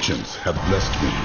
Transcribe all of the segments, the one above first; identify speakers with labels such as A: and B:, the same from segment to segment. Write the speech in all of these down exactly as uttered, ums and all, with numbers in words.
A: ancients have blessed me.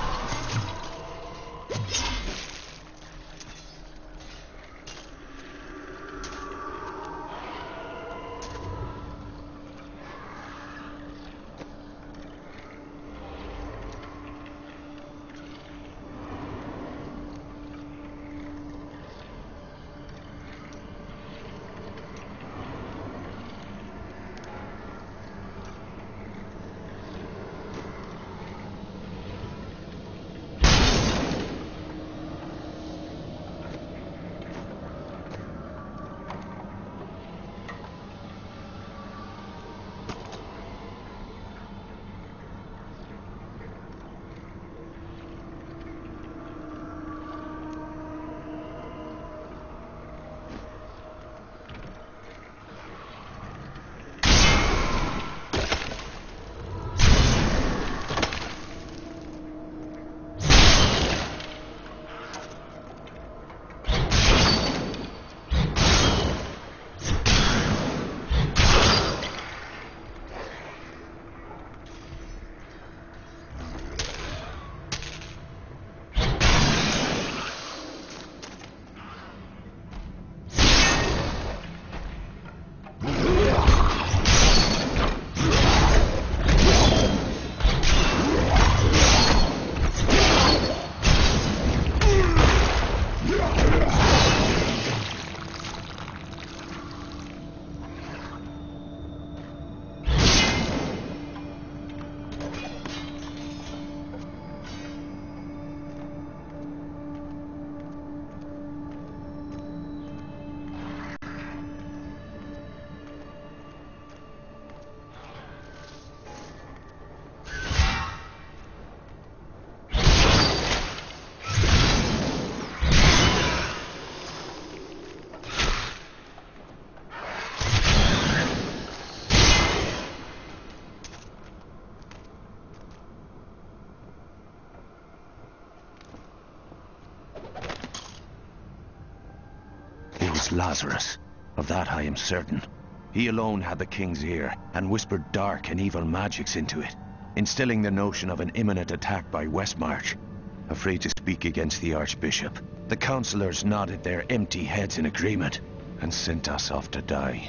B: Lazarus. Of that I am certain. He alone had the king's ear, and whispered dark and evil magics into it, instilling the notion of an imminent attack by Westmarch. Afraid to speak against the Archbishop, the councillors nodded their empty heads in agreement, and sent us off to die.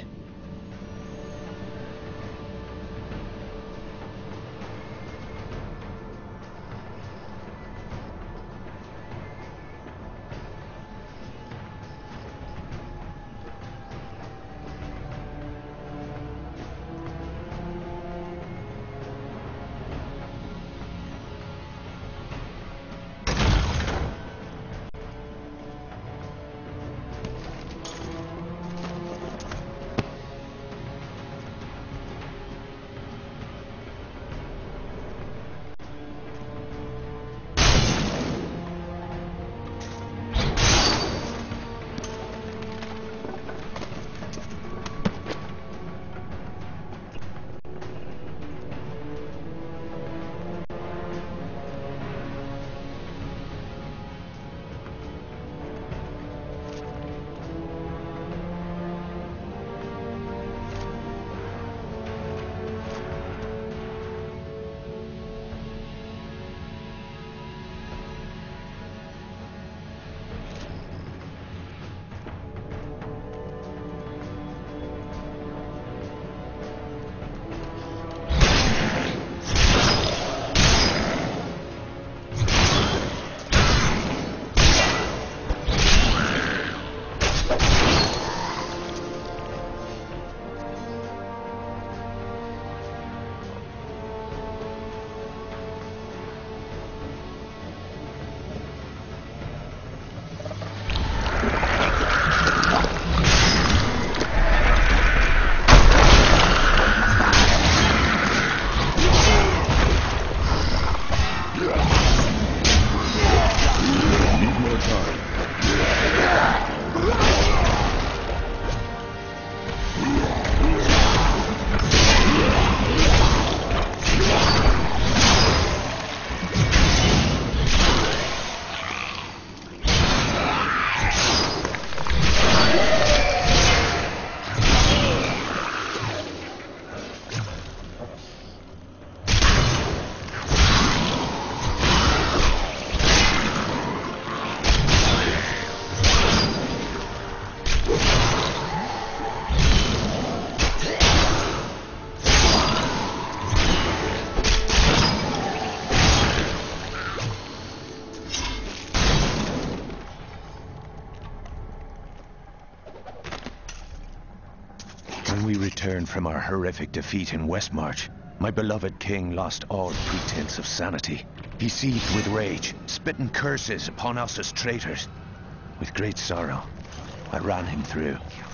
B: returned from our horrific defeat in Westmarch, my beloved king lost all pretense of sanity. He seethed with rage, spitting curses upon us as traitors. With great sorrow, I ran him through.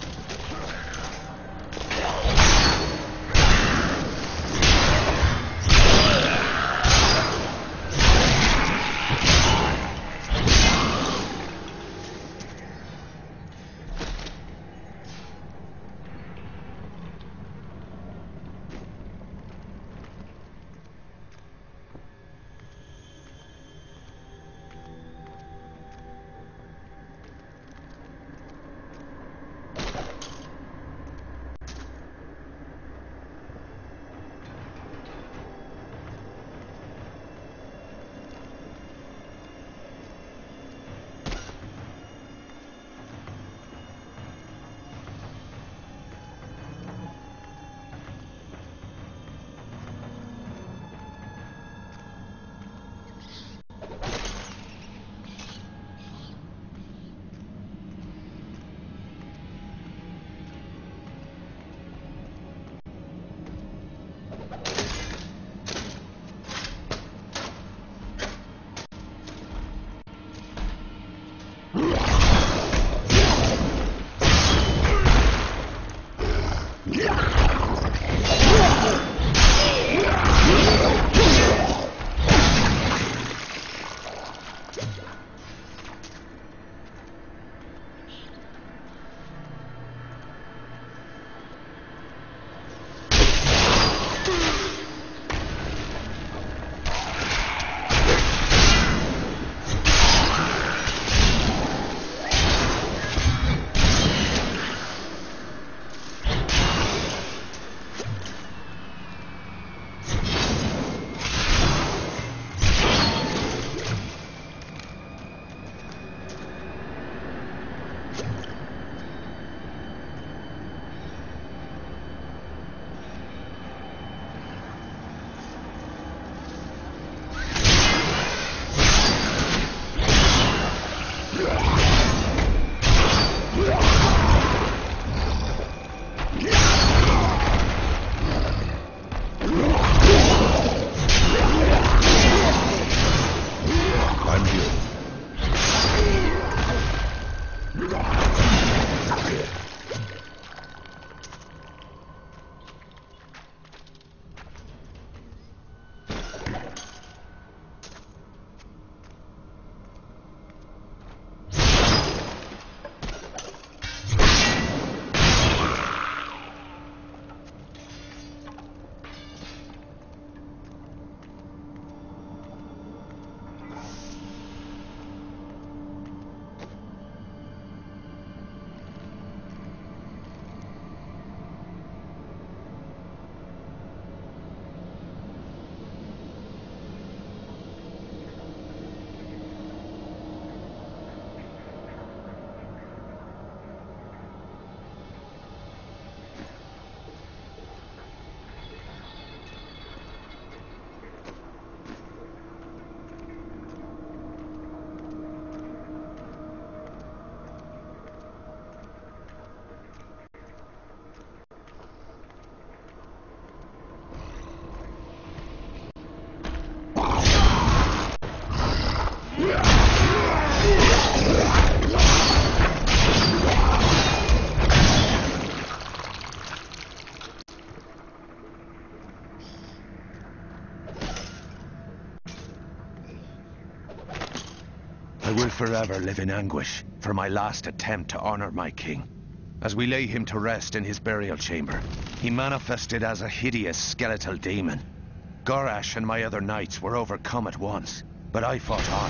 B: I will forever live in anguish for my last attempt to honor my king. As we lay him to rest in his burial chamber, he manifested as a hideous skeletal demon. Gorash and my other knights were overcome at once, but I fought on.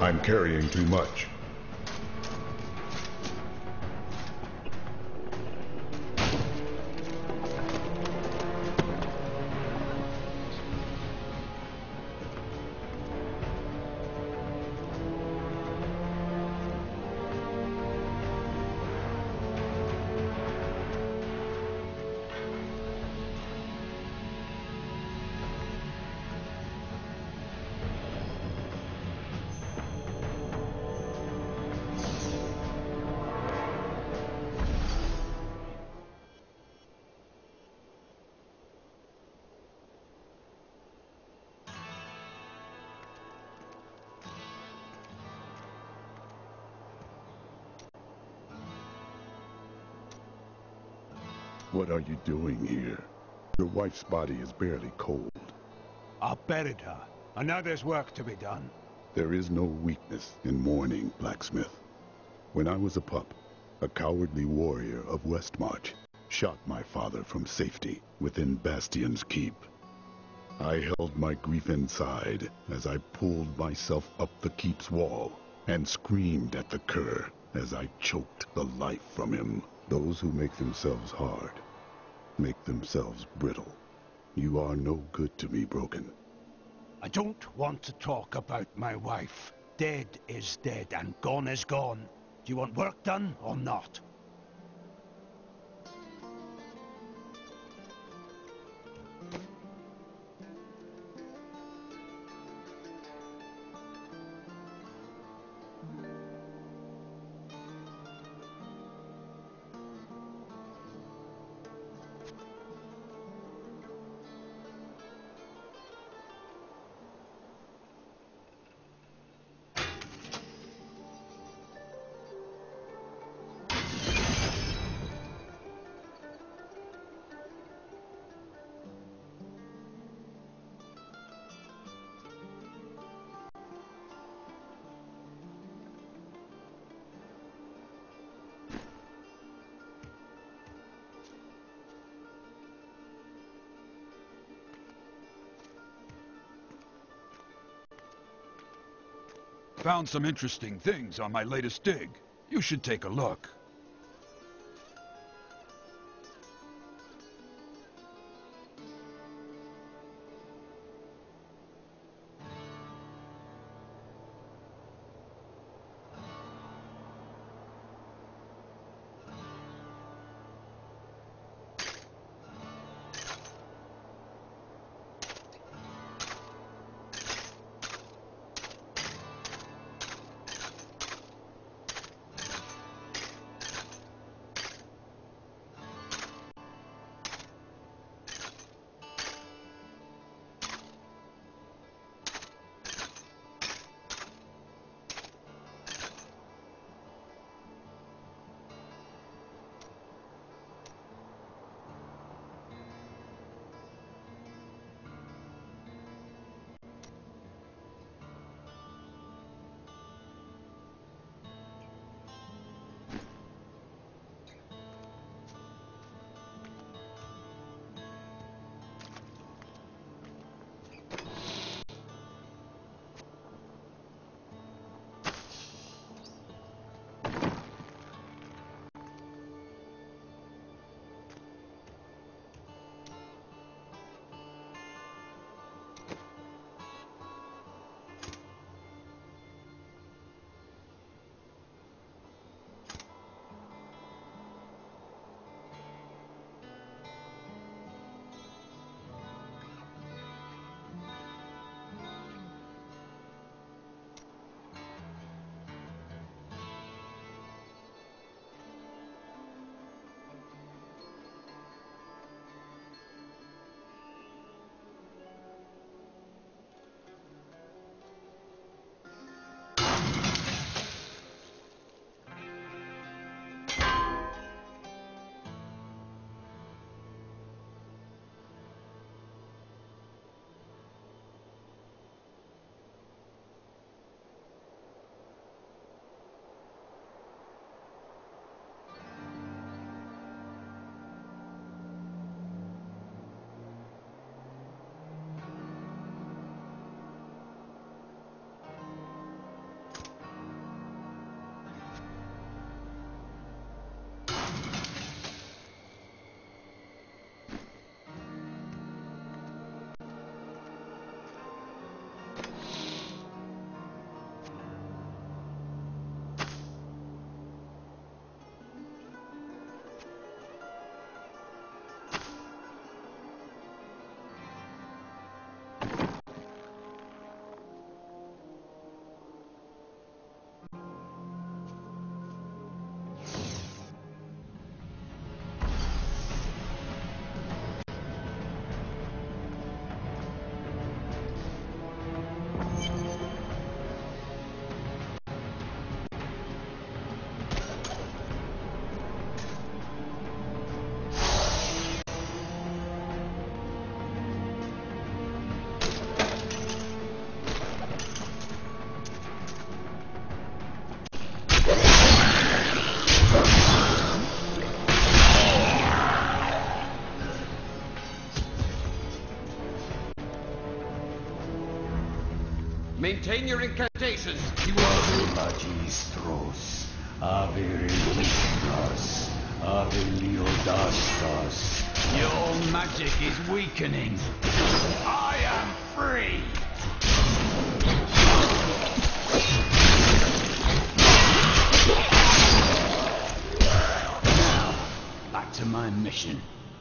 A: I'm carrying too much.
C: What are you doing here? Your wife's body is barely cold.
D: I buried her, and now there's work to be done.
C: There is no weakness in mourning, blacksmith. When I was a pup, a cowardly warrior of Westmarch shot my father from safety within Bastion's keep. I held my grief inside as I pulled myself up the keep's wall and screamed at the cur as I choked the life from him. Those who make themselves hard make themselves brittle. You are no good to me, Broken.
D: I don't want to talk about my wife. Dead is dead, and gone is gone. Do you want work done or not?
E: Found some interesting things on my latest dig. You should take a look.
A: Maintain your incantations.
F: Ave Magistros, Ave Relictas, Ave Leodastas.
D: Your magic is weakening. I am free! Now, back to my mission.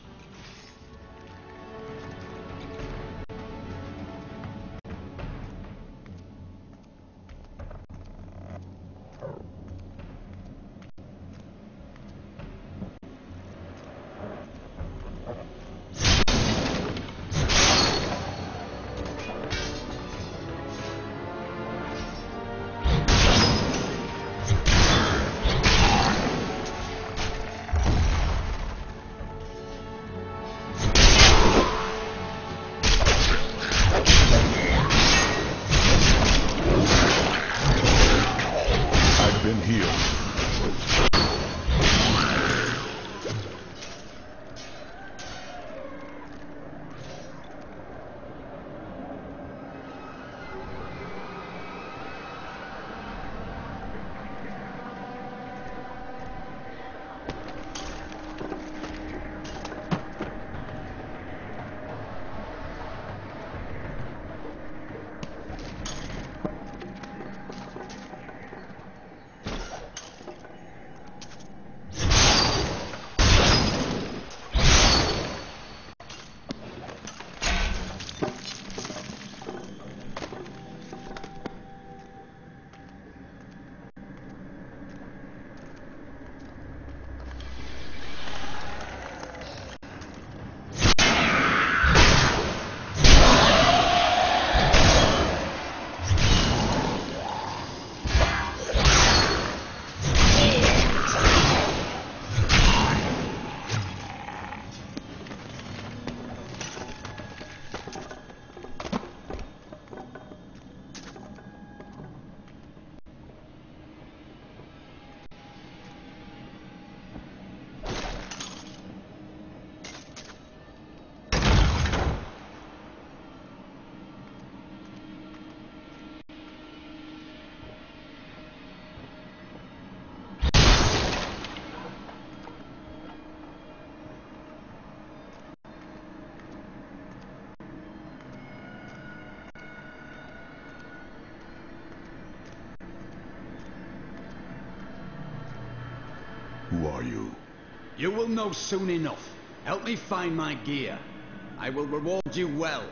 C: Who are you?
D: You will know soon enough. Help me find my gear. I will reward you well.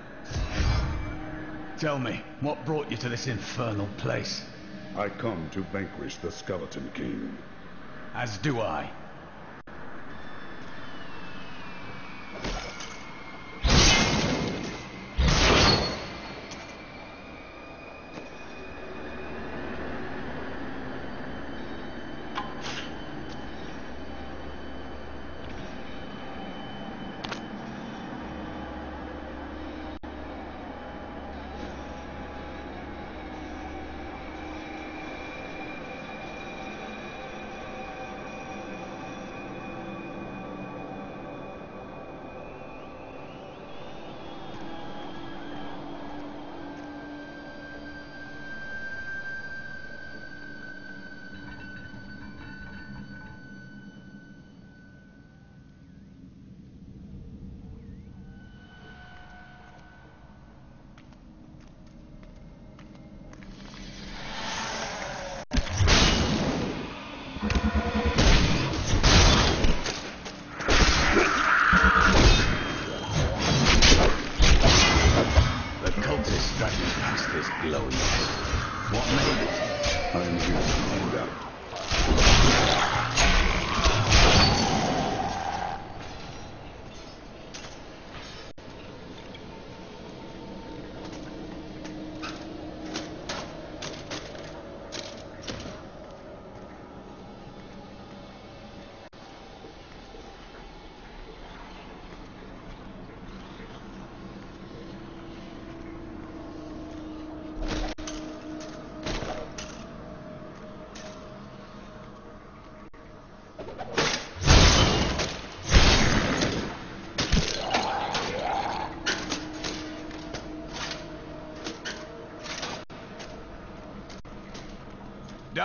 D: Tell me, what brought you to this infernal place?
C: I come to vanquish the Skeleton King.
D: As do I.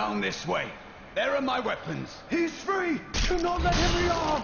F: Down this way. There are my weapons.
D: He's free! Do not let him rearm!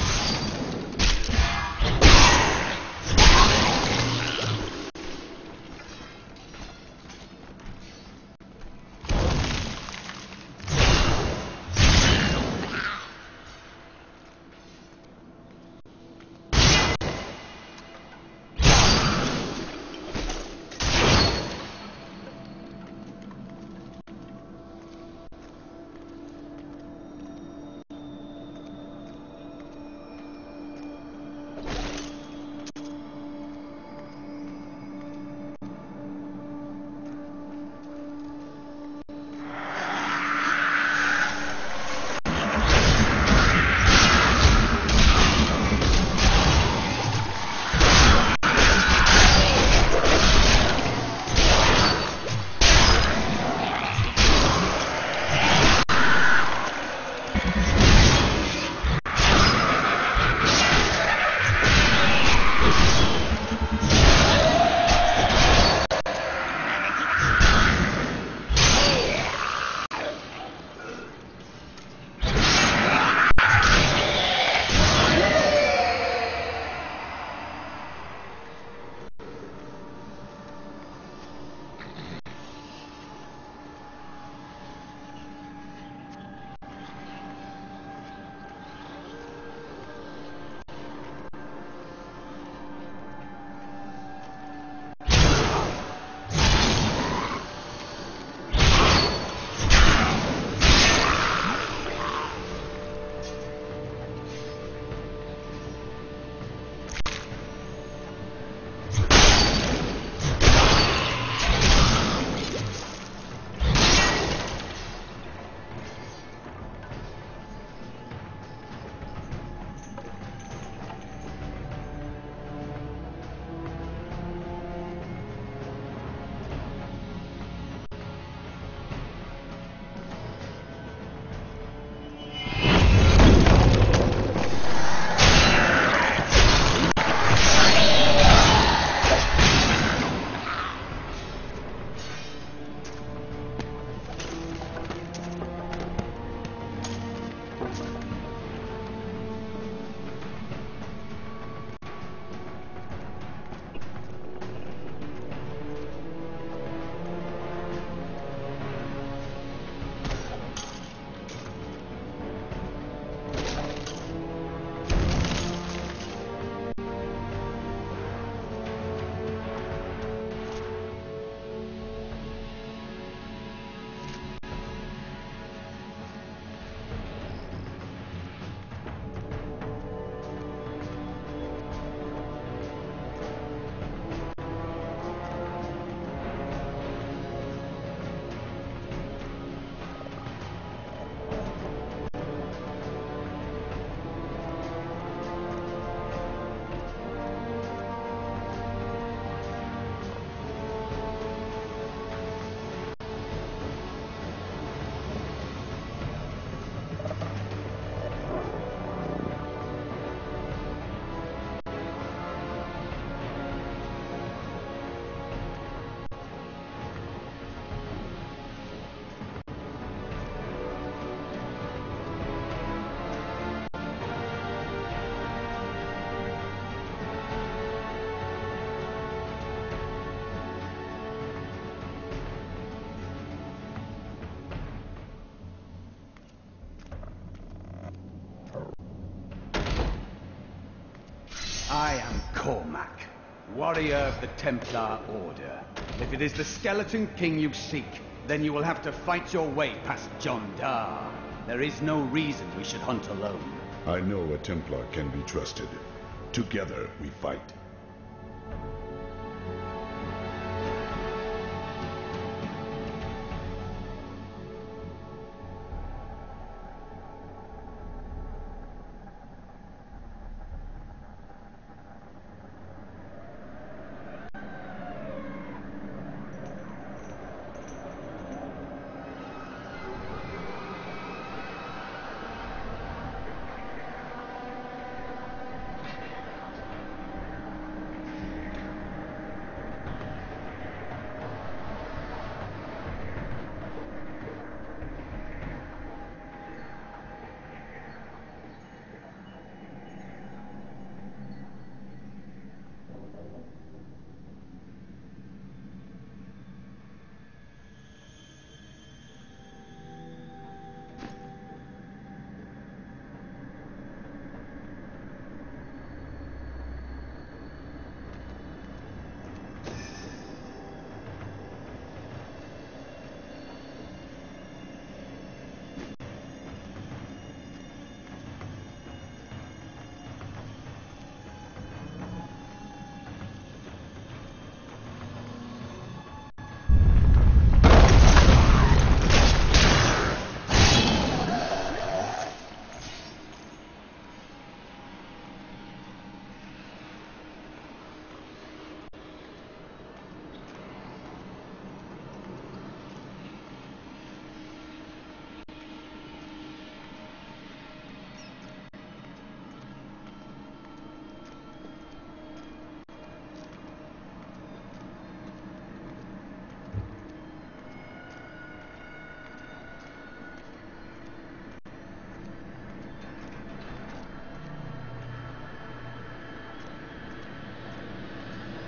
F: I am Cormac, warrior of the Templar Order. If it is the Skeleton King you seek, then you will have to fight your way past Jondar. There is no reason we should hunt alone.
C: I know a Templar can be trusted. Together we fight.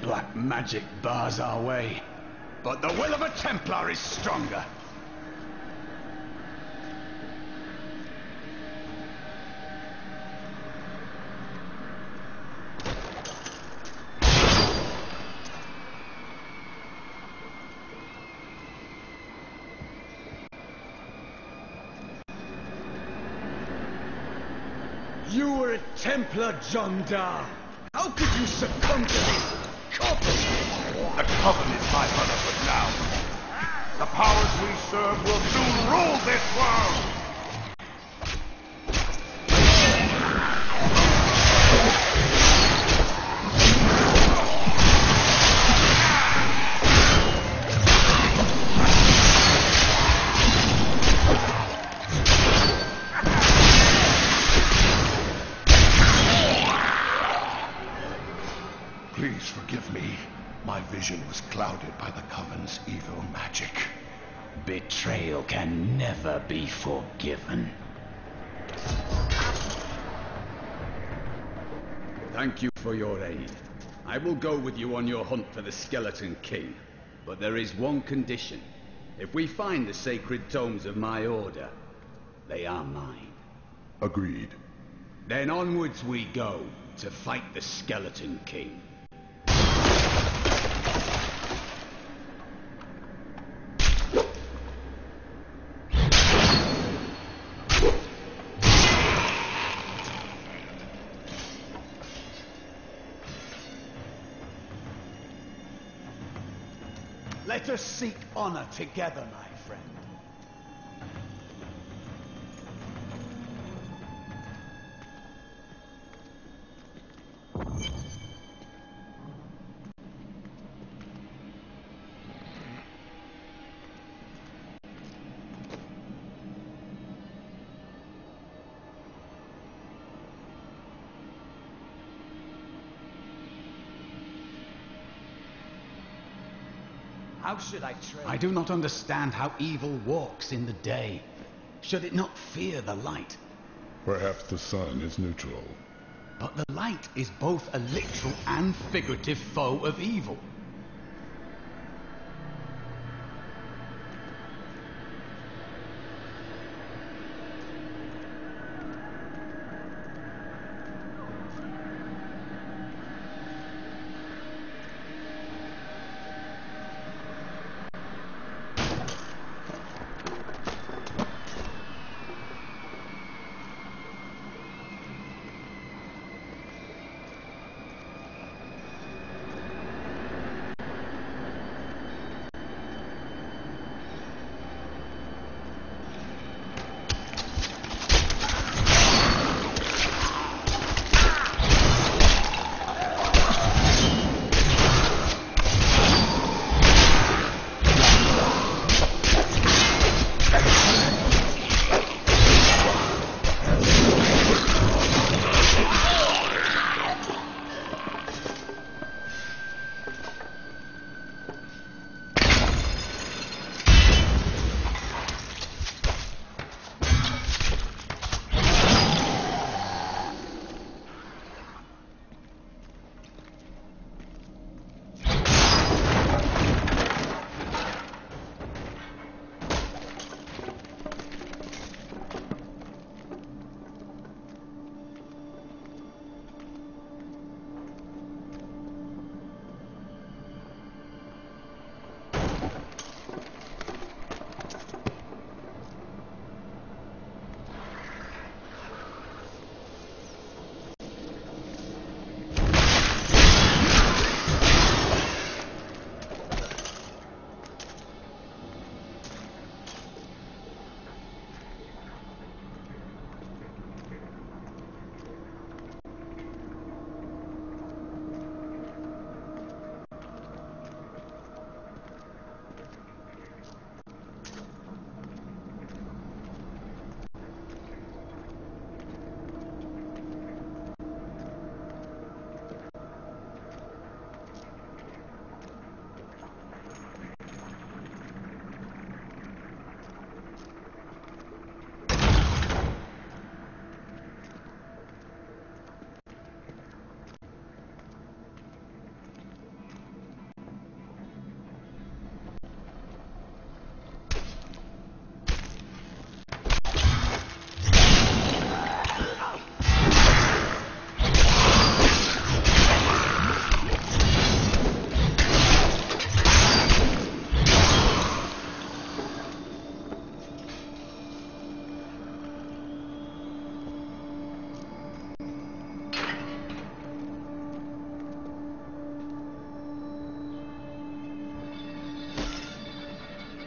F: Black magic bars our way, but the will of a Templar is stronger. You were a Templar, John Dar. How could you succumb to this corpse?
D: The Coven is my brotherhood now. The powers we serve will soon rule this world! Please forgive me. My vision was clouded by the Coven's evil magic.
F: Betrayal can never be forgiven. Thank you for your aid. I will go with you on your hunt for the Skeleton King. But there is one condition. If we find the sacred tomes of my order, they are mine.
C: Agreed.
F: Then onwards we go to fight the Skeleton King. Let us seek honor together, my friend. How should I trade? I do not understand how evil walks in the day. Should it not fear the light?
C: Perhaps the sun is neutral.
F: But the light is both a literal and figurative foe of evil.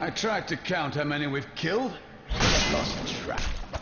F: I tried to count how many we've killed, but I've lost track.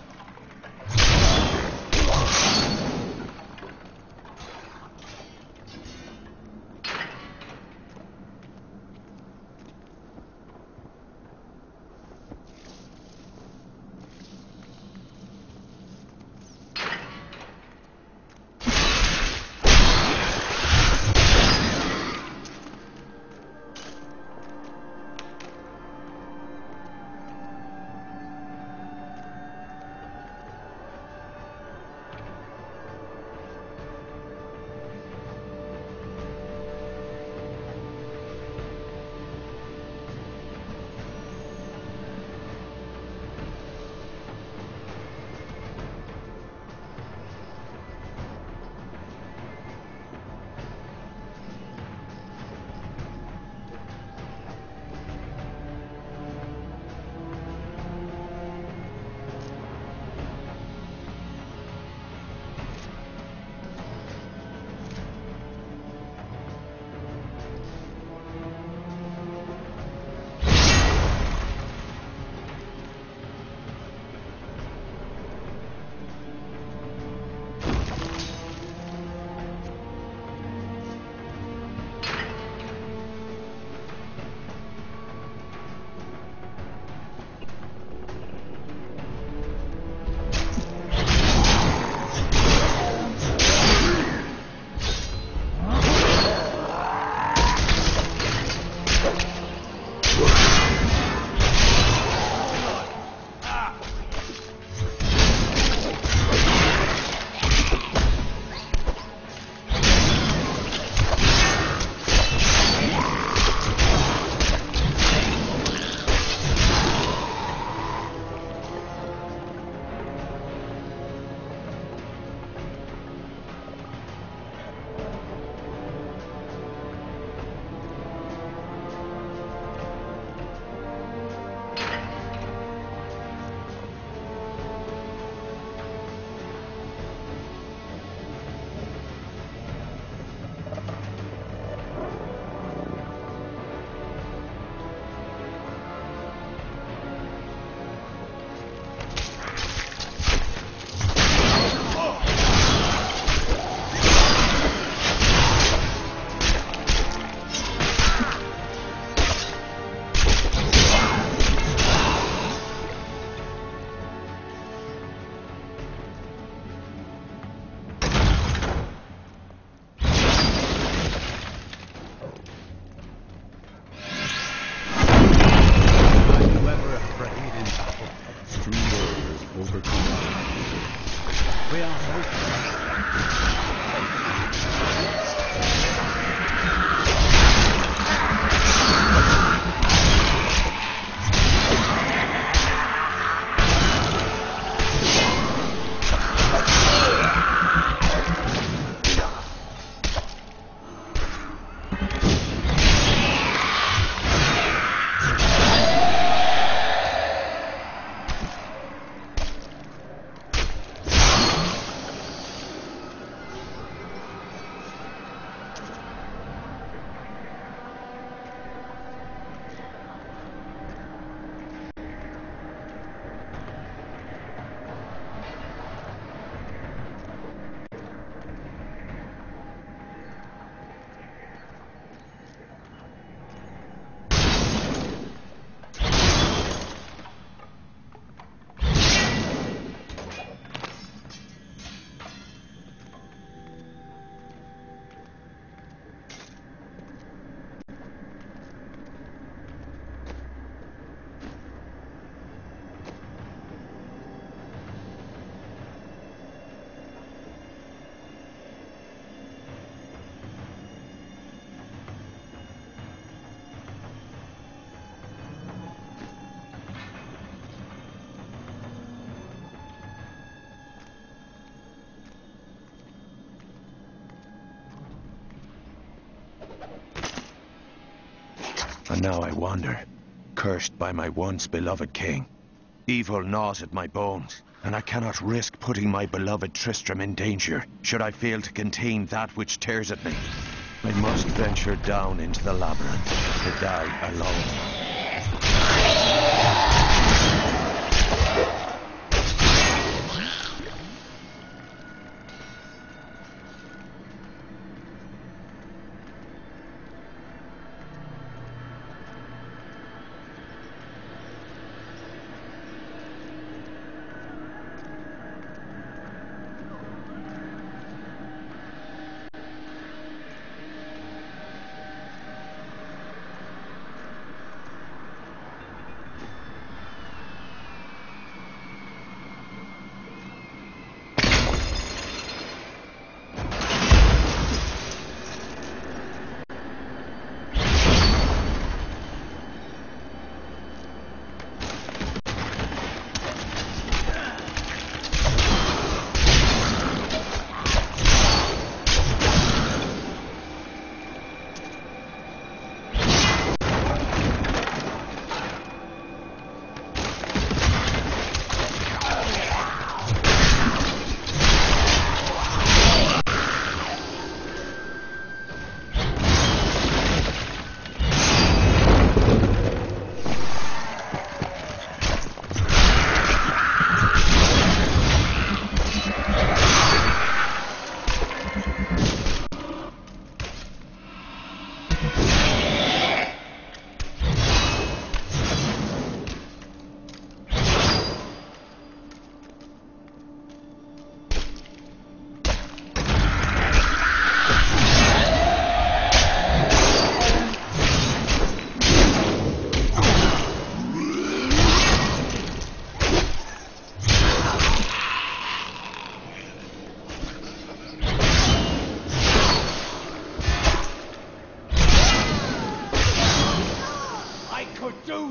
B: And now I wander, cursed by my once beloved king. Evil gnaws at my bones, and I cannot risk putting my beloved Tristram in danger, should I fail to contain that which tears at me. I must venture down into the labyrinth, to die alone.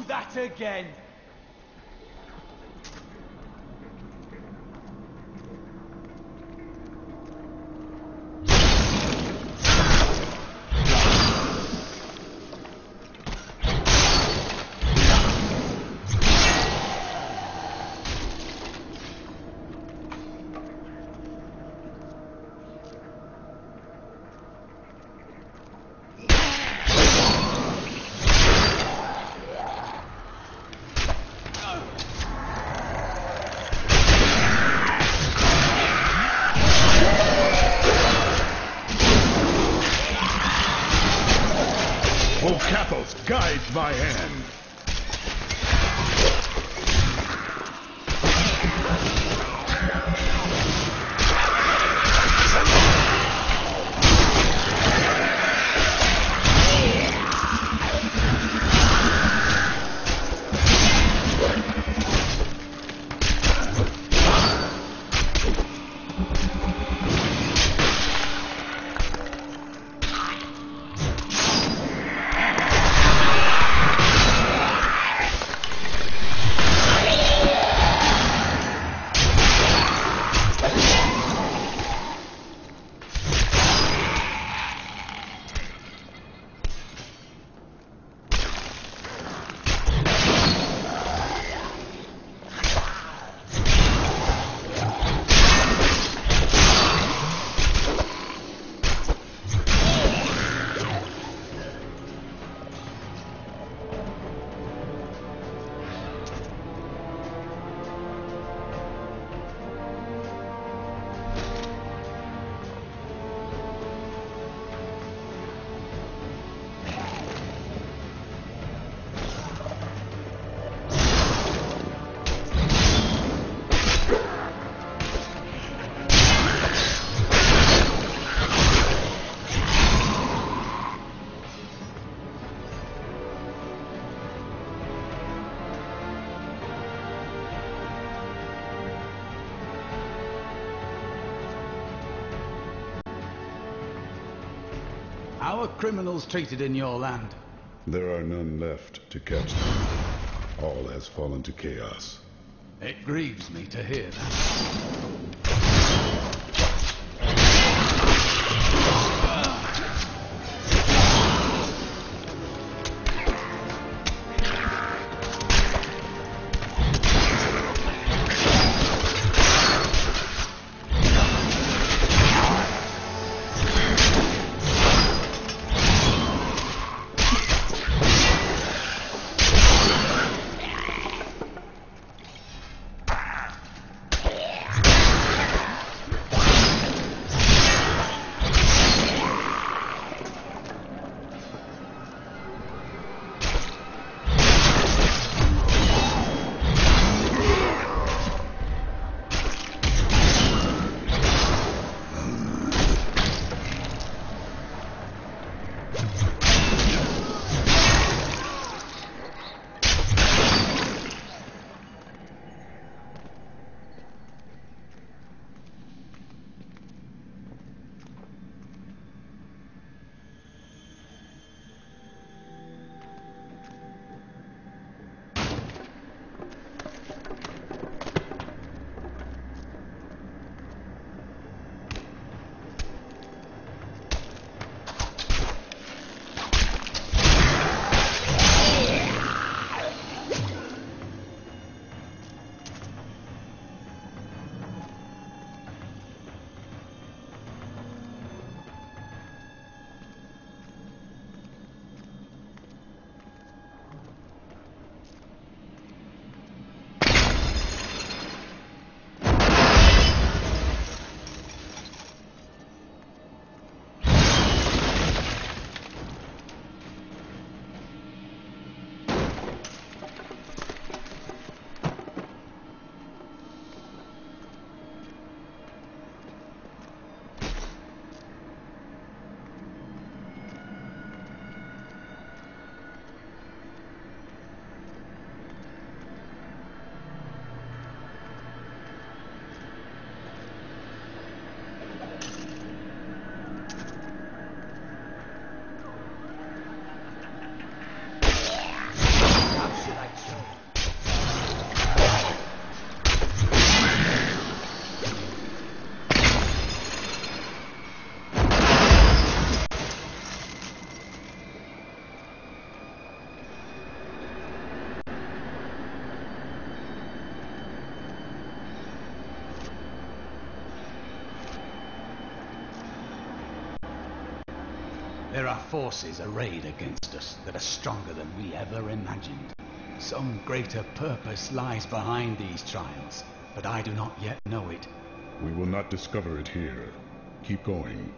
F: Do that again!
C: O Kathos, guide my hand.
F: How are criminals treated in your land?
C: There are none left to catch them. All has fallen to chaos.
F: It grieves me to hear that. There are forces arrayed against us that are stronger than we ever imagined. Some greater purpose lies behind these trials, but I do not yet know it.
C: We will not discover it here. Keep going.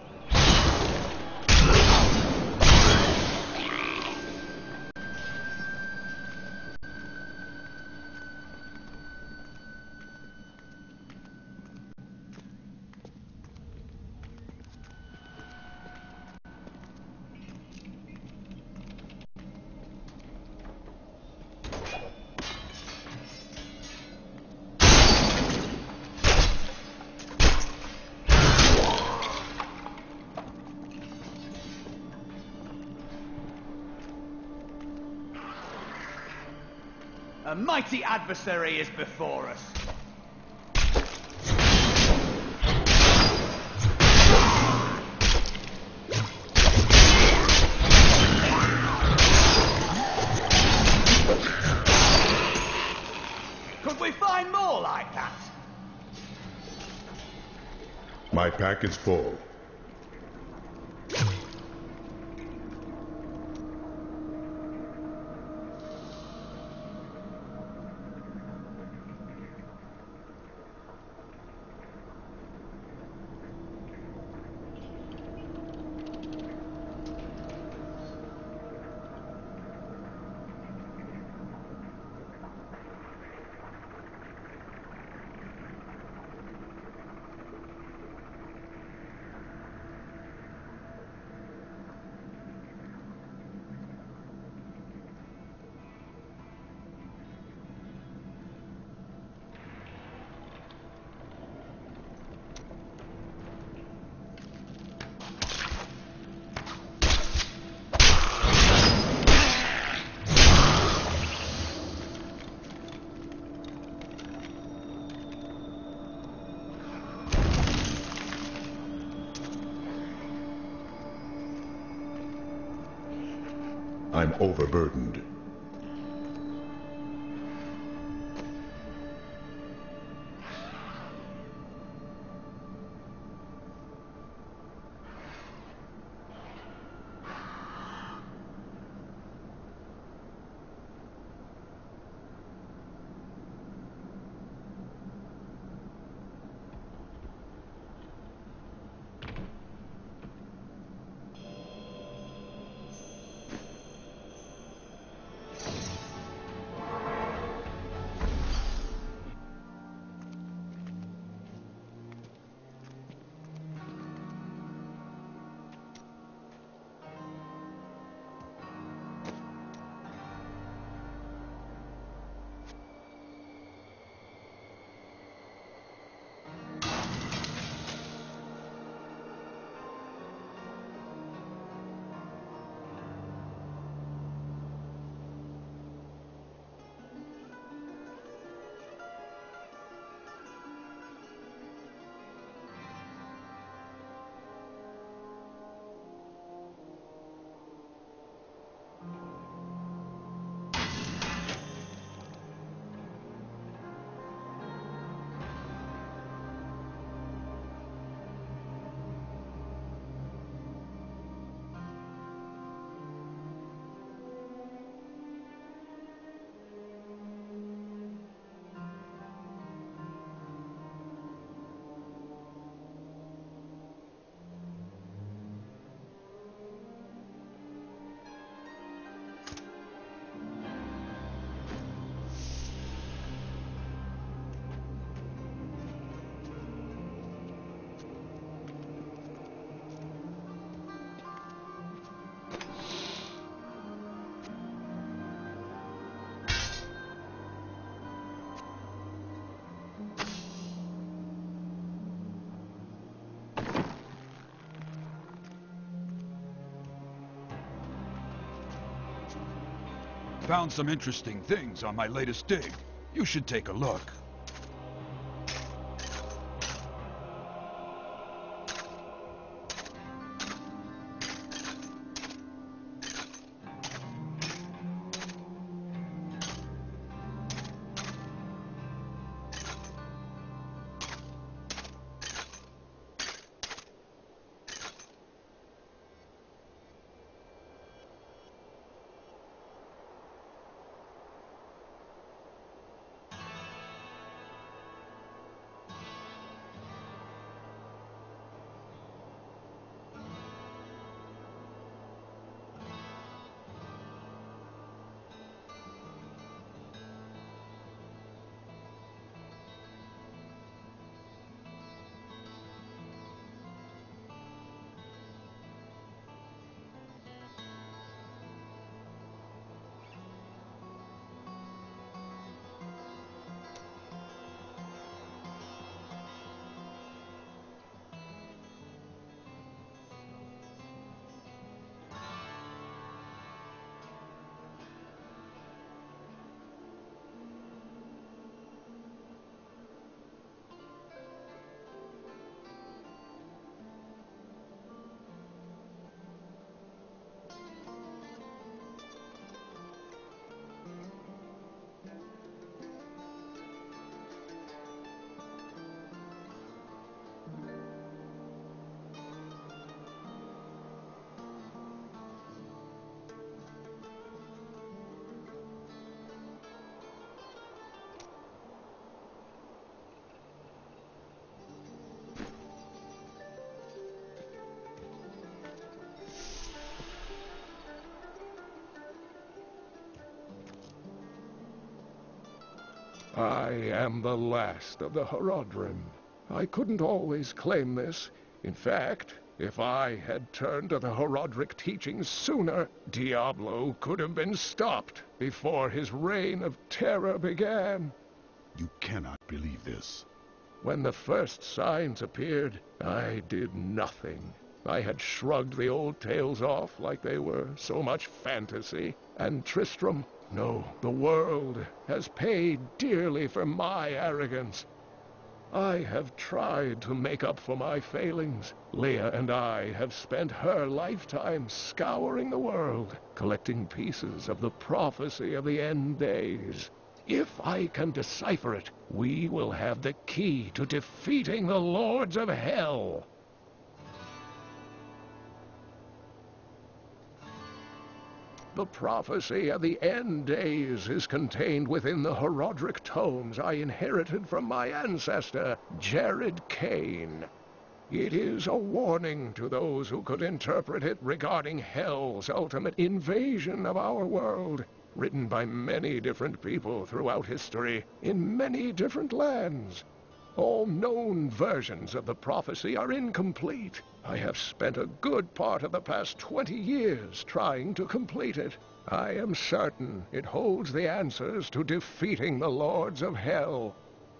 F: A mighty adversary is before us. Could we find more like that?
C: My pack is full. I'm overburdened.
E: Found some interesting things on my latest dig. You should take a look.
A: I am the last of the Horadrim. I couldn't always claim this. In fact, if I had turned to the Horadric teachings sooner, Diablo could have been stopped before his reign of terror began.
C: You cannot believe this.
A: When the first signs appeared, I did nothing. I had shrugged the old tales off like they were so much fantasy. And Tristram, no, the world has paid dearly for my arrogance. I have tried to make up for my failings. Leah and I have spent her lifetime scouring the world, collecting pieces of the prophecy of the end days. If I can decipher it, we will have the key to defeating the Lords of Hell. The prophecy of the end days is contained within the Horadric tomes I inherited from my ancestor, Jared Kane. It is a warning to those who could interpret it regarding Hell's ultimate invasion of our world, written by many different people throughout history, in many different lands. All known versions of the prophecy are incomplete. I have spent a good part of the past twenty years trying to complete it. I am certain it holds the answers to defeating the Lords of Hell.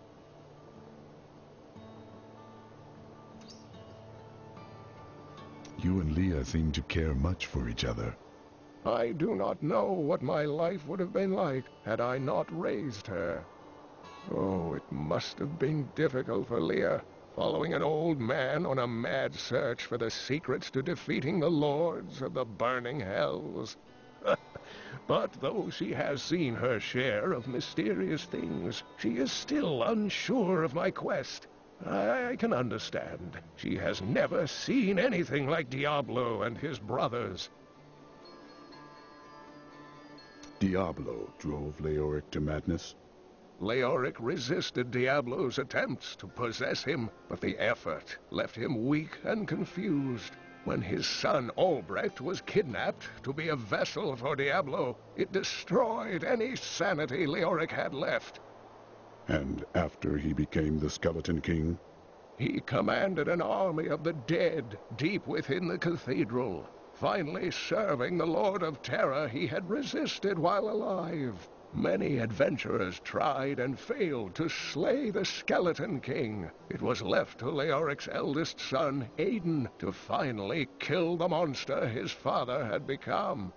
C: You and Leah seem to care much for each other.
A: I do not know what my life would have been like had I not raised her. Oh, it must have been difficult for Leah, following an old man on a mad search for the secrets to defeating the Lords of the Burning Hells. But though she has seen her share of mysterious things, she is still unsure of my quest. I can understand. She has never seen anything like Diablo and his brothers.
C: Diablo drove Leoric to madness?
A: Leoric resisted Diablo's attempts to possess him, but the effort left him weak and confused. When his son Albrecht was kidnapped to be a vessel for Diablo, it destroyed any sanity Leoric had left.
C: And after he became the Skeleton King?
A: He commanded an army of the dead deep within the cathedral, finally serving the Lord of Terror he had resisted while alive. Many adventurers tried and failed to slay the Skeleton King. It was left to Leoric's eldest son, Aiden, to finally kill the monster his father had become.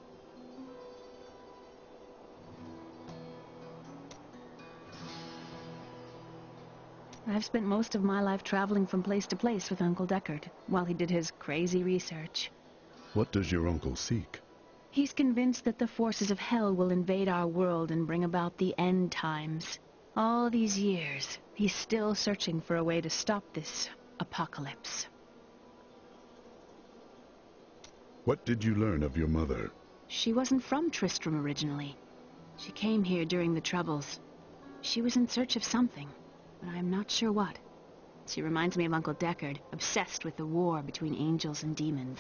G: I've spent most of my life traveling from place to place with Uncle Deckard, while he did his crazy research.
C: What does your uncle seek?
G: He's convinced that the forces of hell will invade our world and bring about the end times. All these years, he's still searching for a way to stop this apocalypse.
C: What did you learn of your mother?
G: She wasn't from Tristram originally. She came here during the Troubles. She was in search of something, but I'm not sure what. She reminds me of Uncle Deckard, obsessed with the war between angels and demons.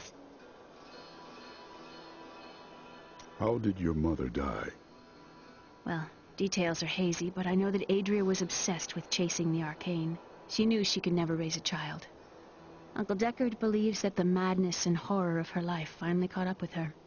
C: How did your mother die?
G: Well, details are hazy, but I know that Adria was obsessed with chasing the arcane. She knew she could never raise a child. Uncle Deckard believes that the madness and horror of her life finally caught up with her.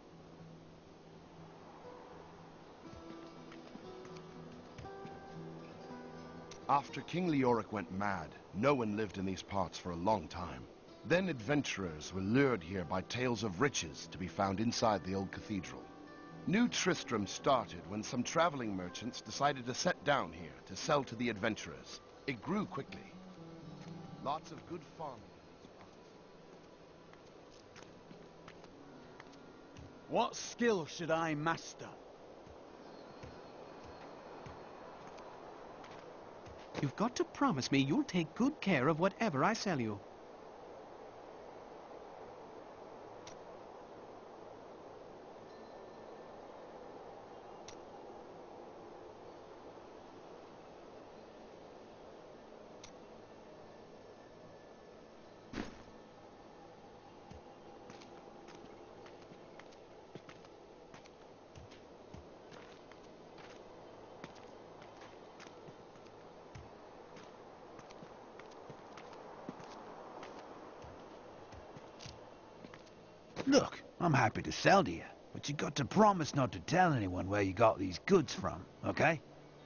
H: After King Leoric went mad, no one lived in these parts for a long time. Then adventurers were lured here by tales of riches to be found inside the old cathedral. New Tristram started when some traveling merchants decided to set down here to sell to the adventurers. It grew quickly. Lots of good farming.
F: What skill should I master?
I: You've got to promise me you'll take good care of whatever I sell you.
D: Look, I'm happy to sell to you, but you got to promise not to tell anyone where you got these goods from, okay?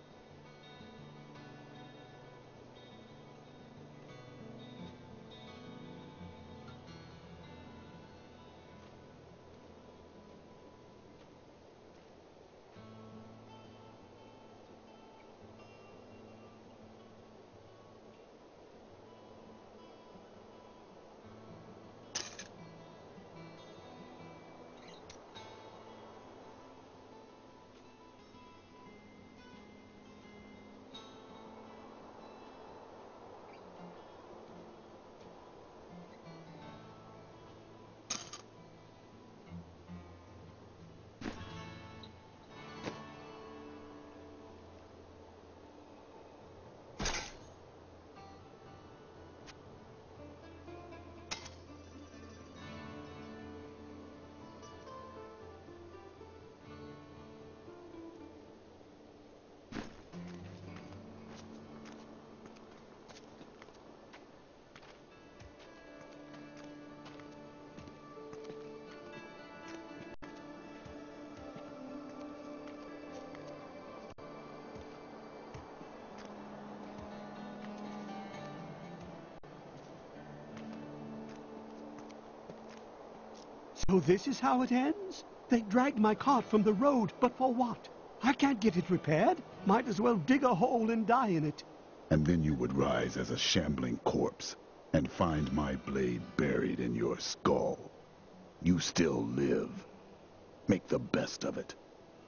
J: So this is how it ends? They dragged my cart from the road, but for what? I can't get it repaired. Might as well dig a hole and die in it.
C: And then you would rise as a shambling corpse and find my blade buried in your skull. You still live. Make the best of it.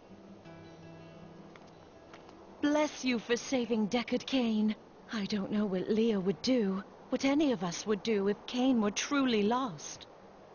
K: Bless you for saving Deckard Cain. I don't know what Leah would do, what any of us would do if Cain were truly lost.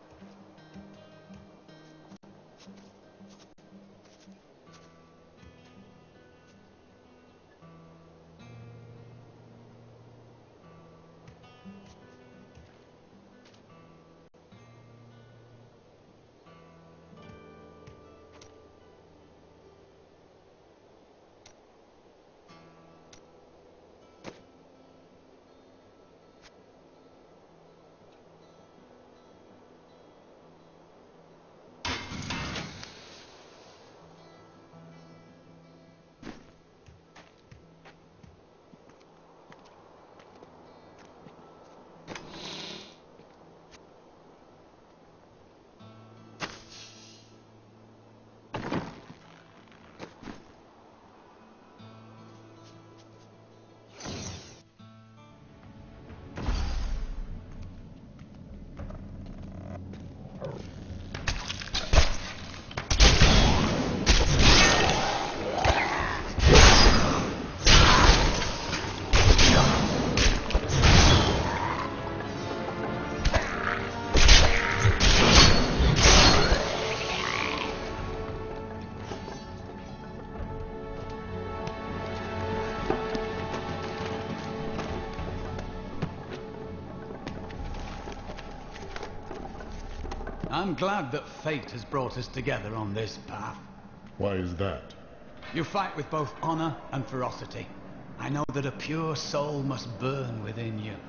F: I'm glad that fate has brought us together on this path.
C: Why is that?
F: You fight with both honor and ferocity. I know that a pure soul must burn within you.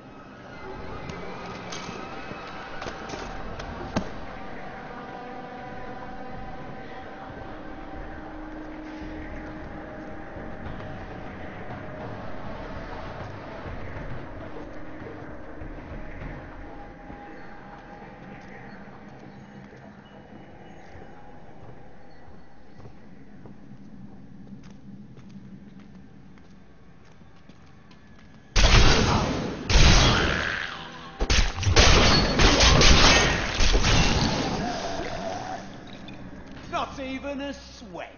F: Not even a sweat.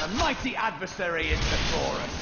F: The mighty adversary is before us.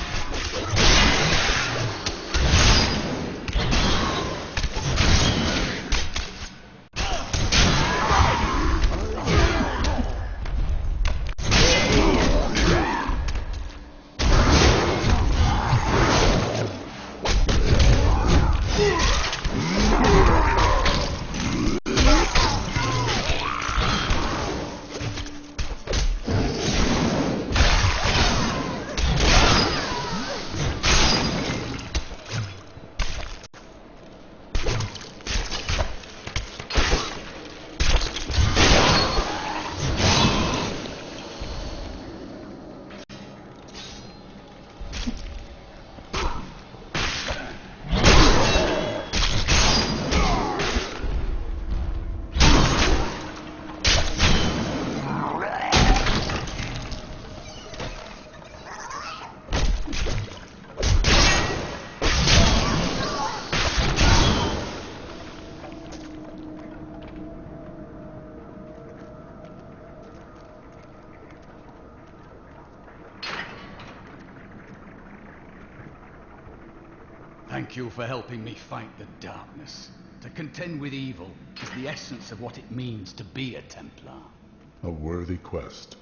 F: Thank you for helping me fight the darkness. To contend with evil is the essence of what it means to be a Templar.
C: A worthy quest.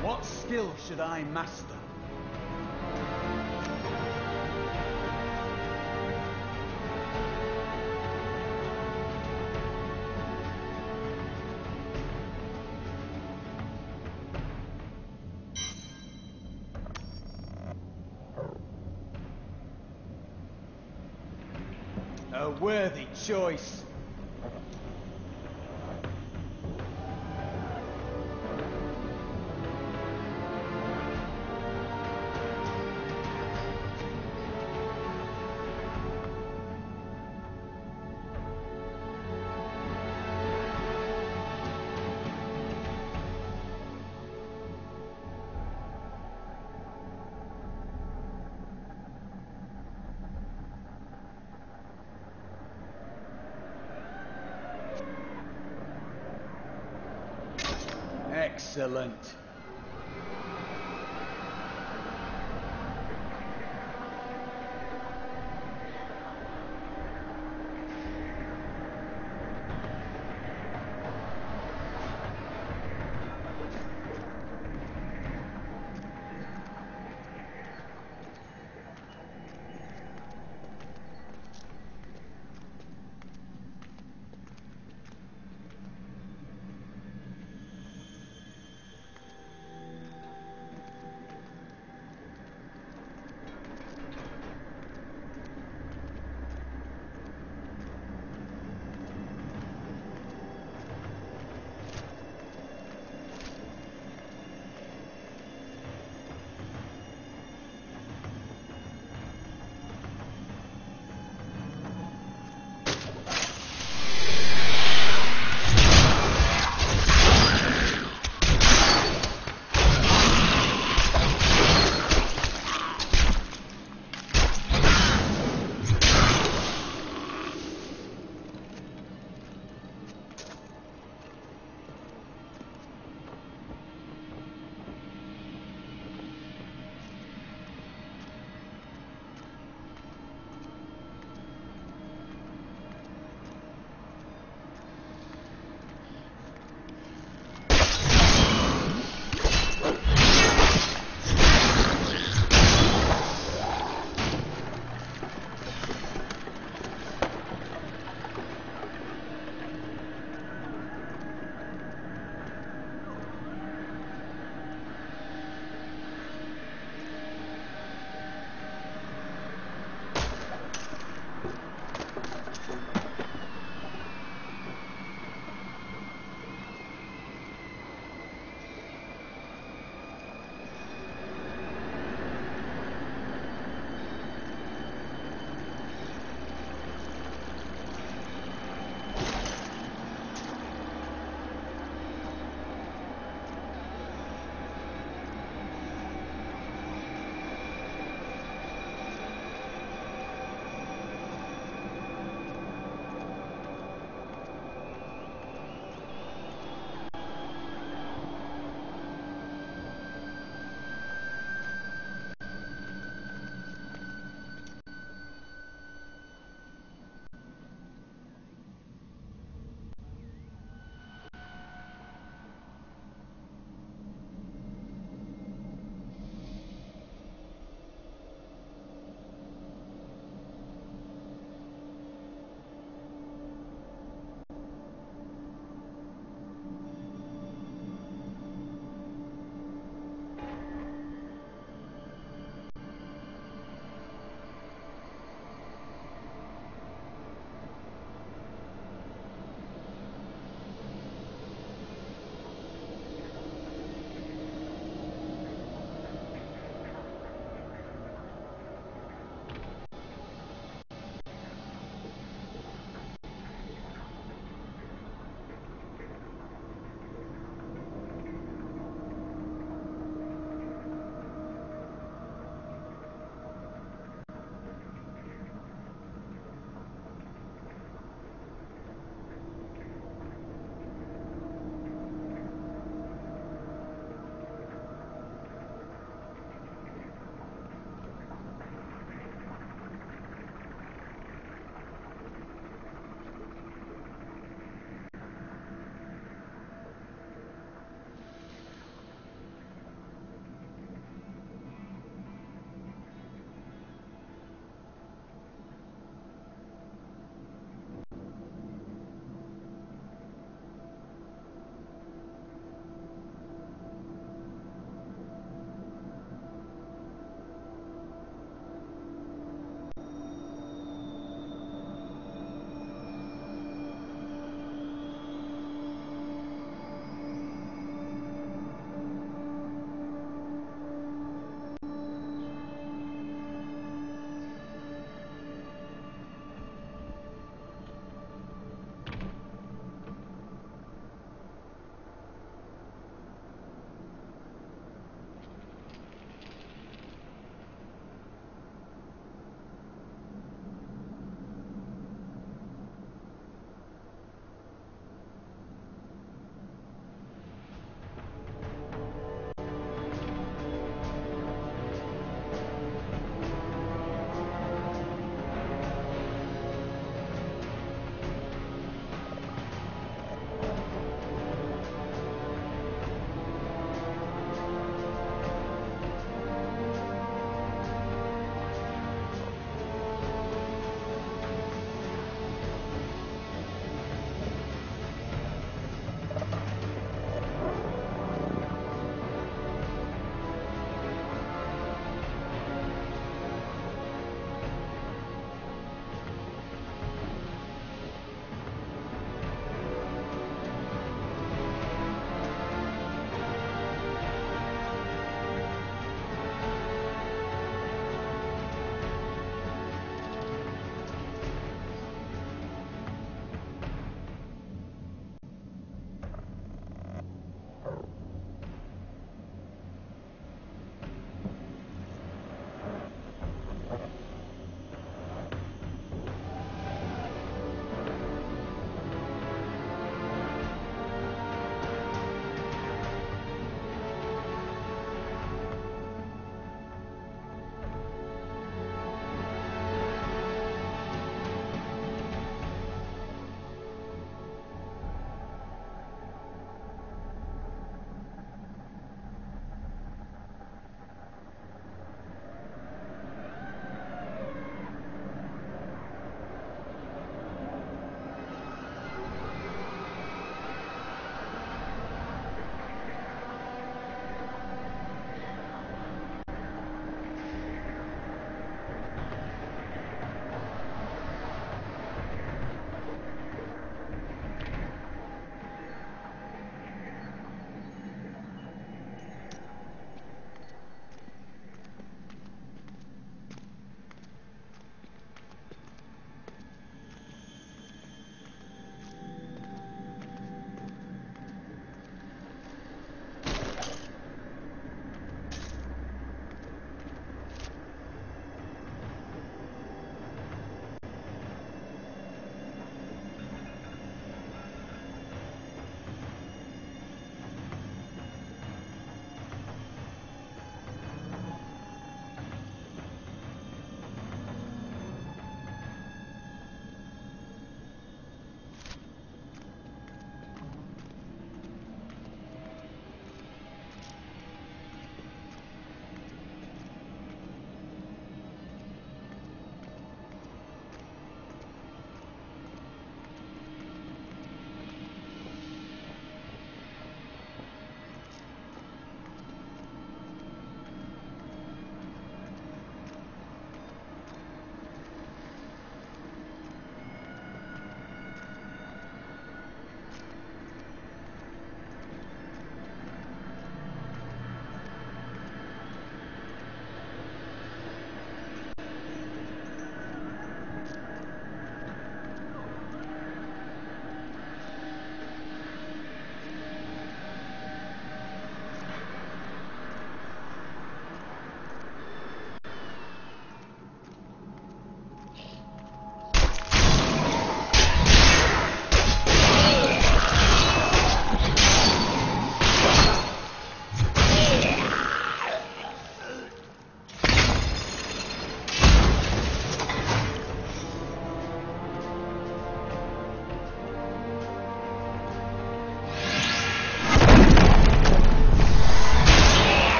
F: What skill should I master? A worthy choice. Excellent.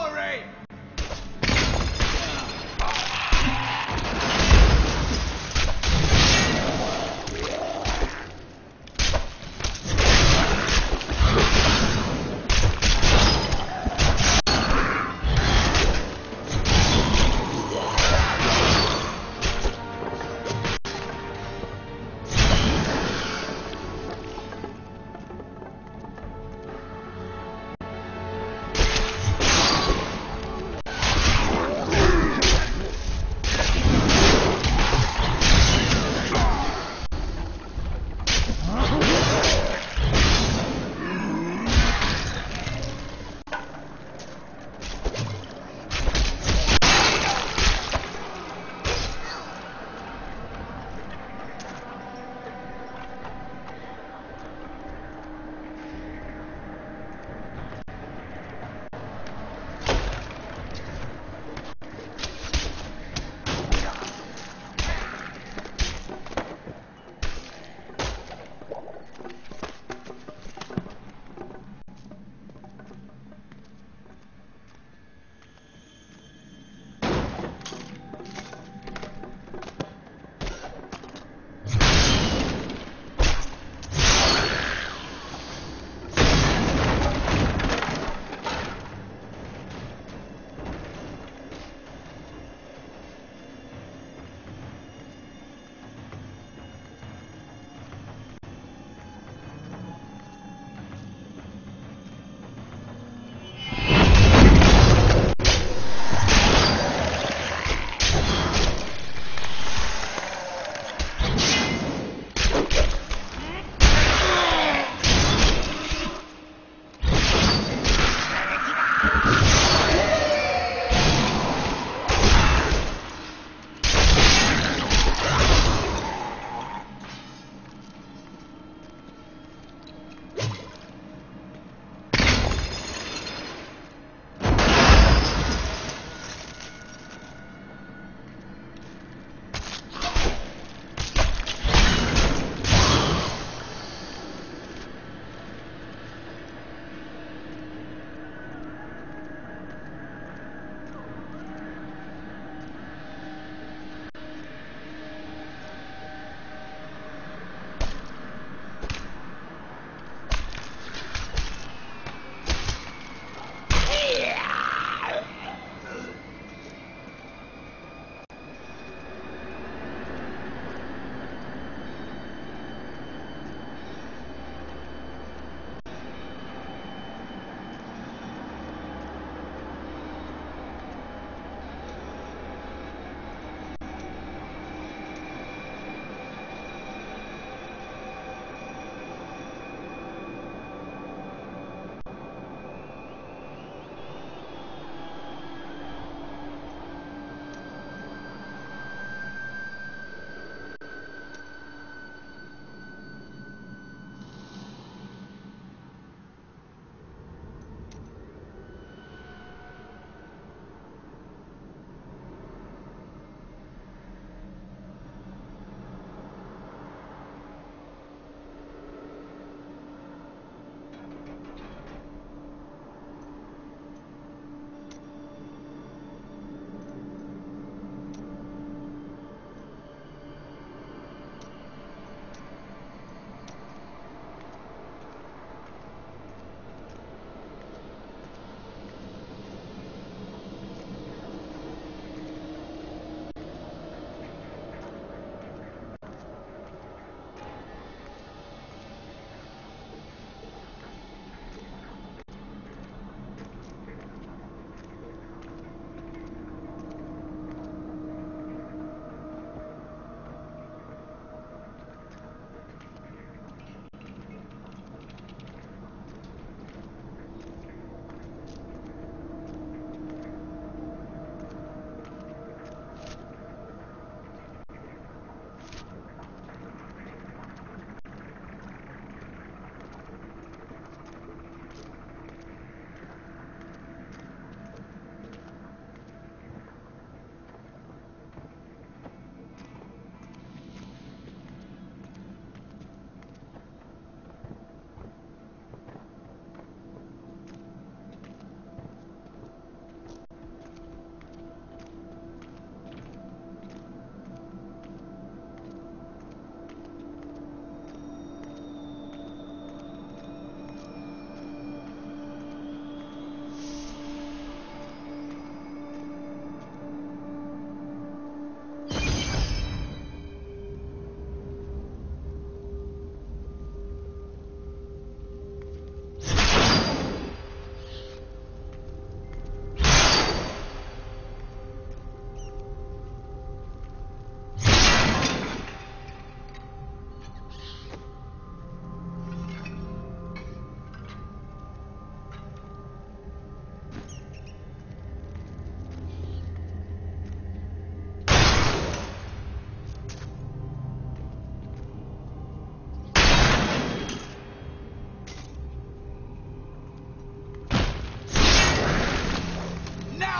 F: glory!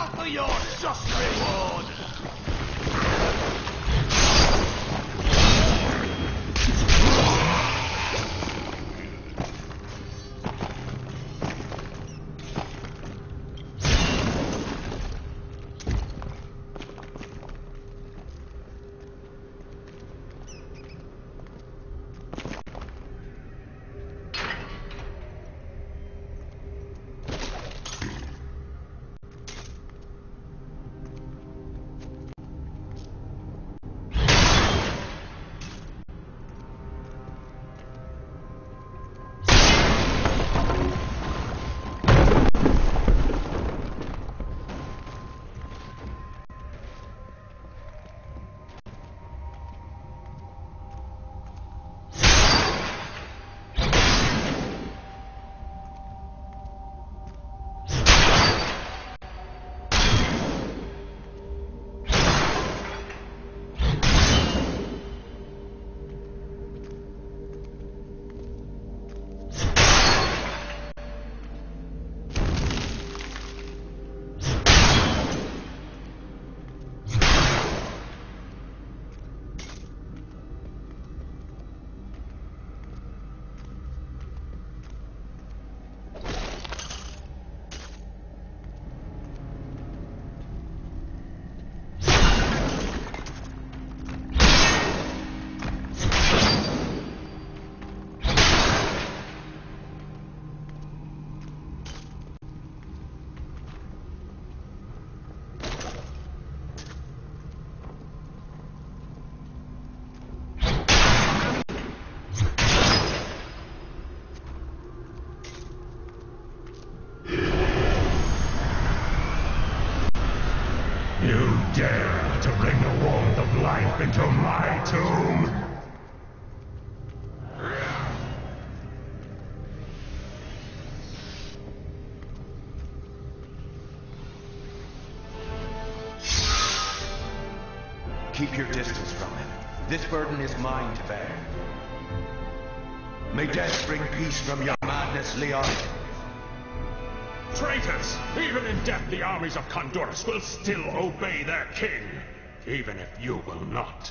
F: Now for your just reward!
L: dare to bring the warmth of life into my tomb?
B: Keep your distance from him. This burden is mine to bear. May death bring peace from your madness, Leon.
L: Traitors! Even in death, the armies of Khandorus will still obey their king, even if you will not.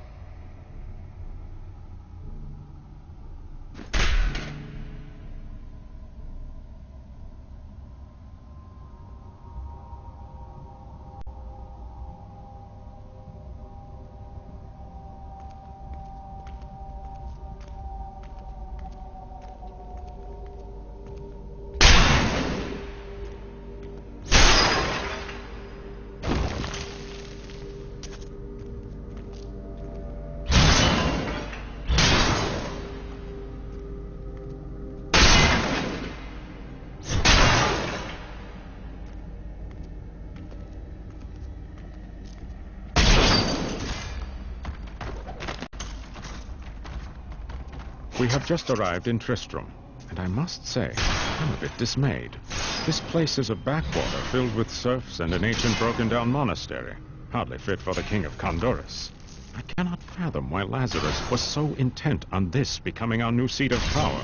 M: We have just arrived in Tristram, and I must say, I'm a bit dismayed. This place is a backwater filled with serfs and an ancient broken-down monastery, hardly fit for the king of Khandorus. I cannot fathom why Lazarus was so intent on this becoming our new seat of power.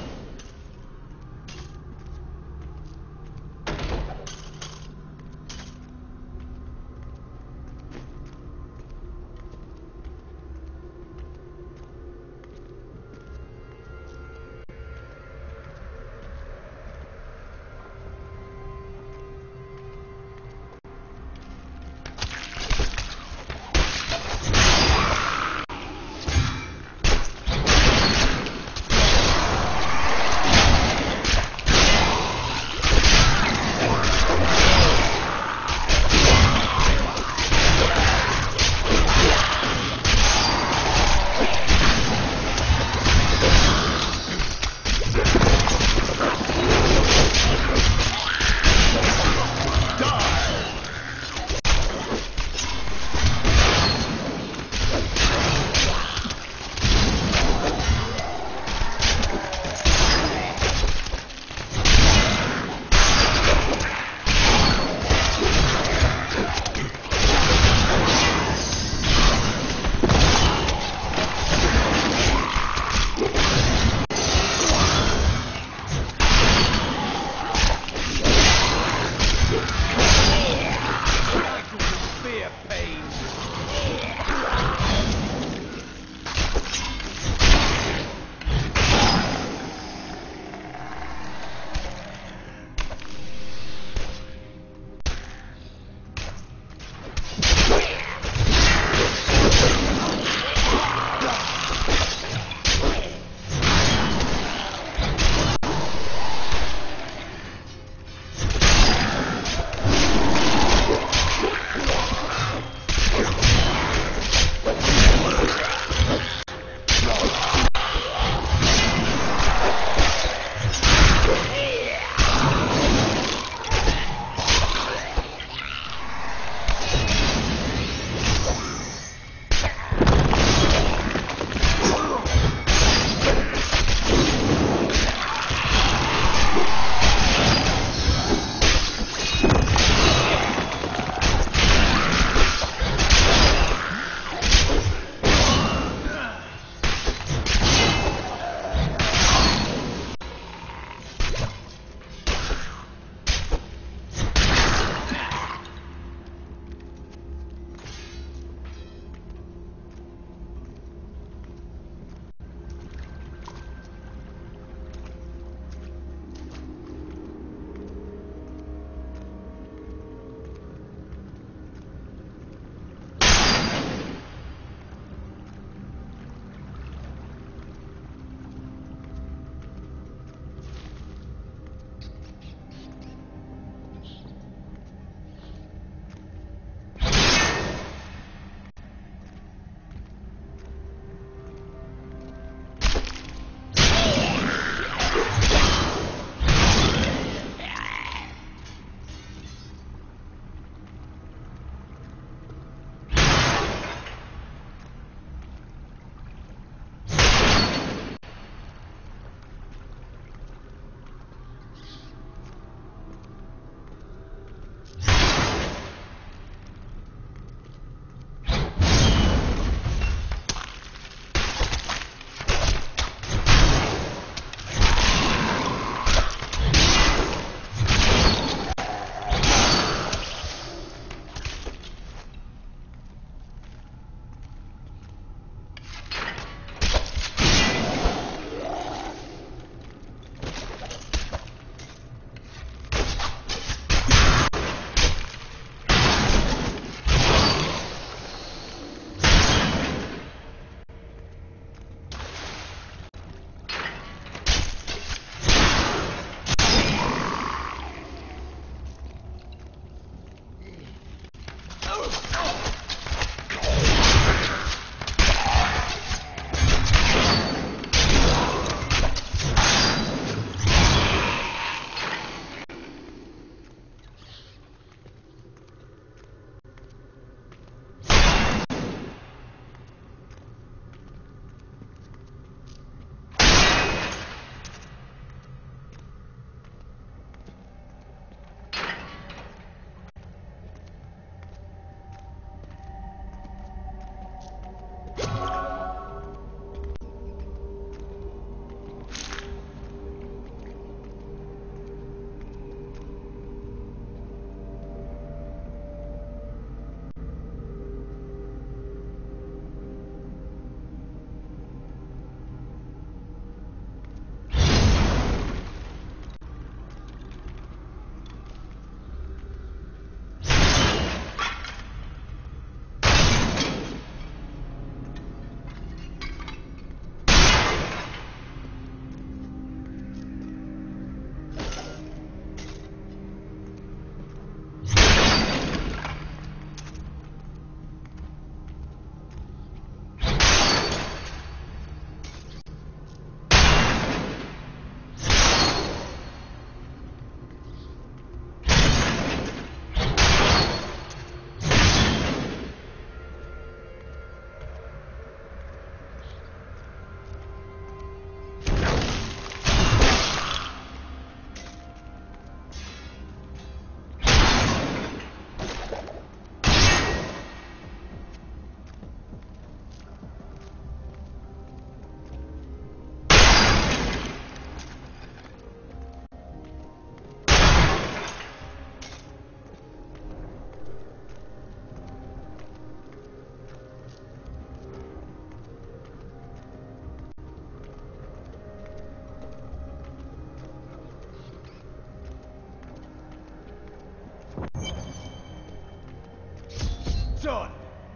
F: done!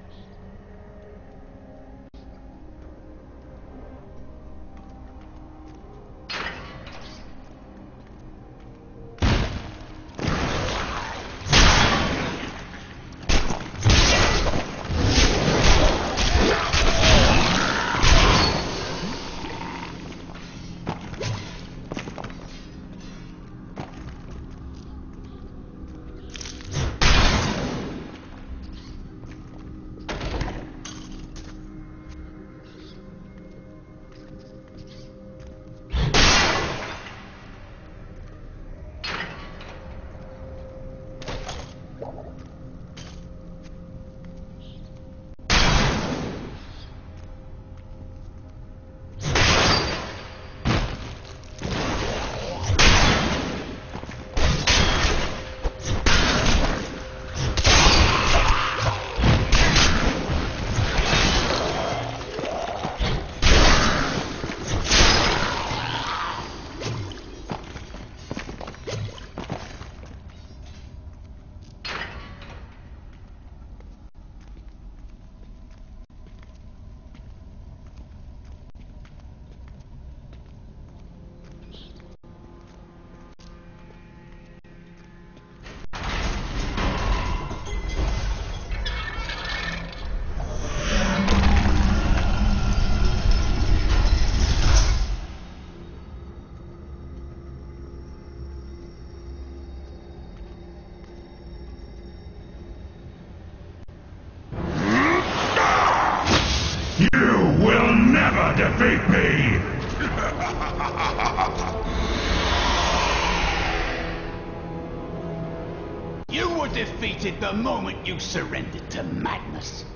L: You will never defeat me!
F: You were defeated the moment you surrendered to madness.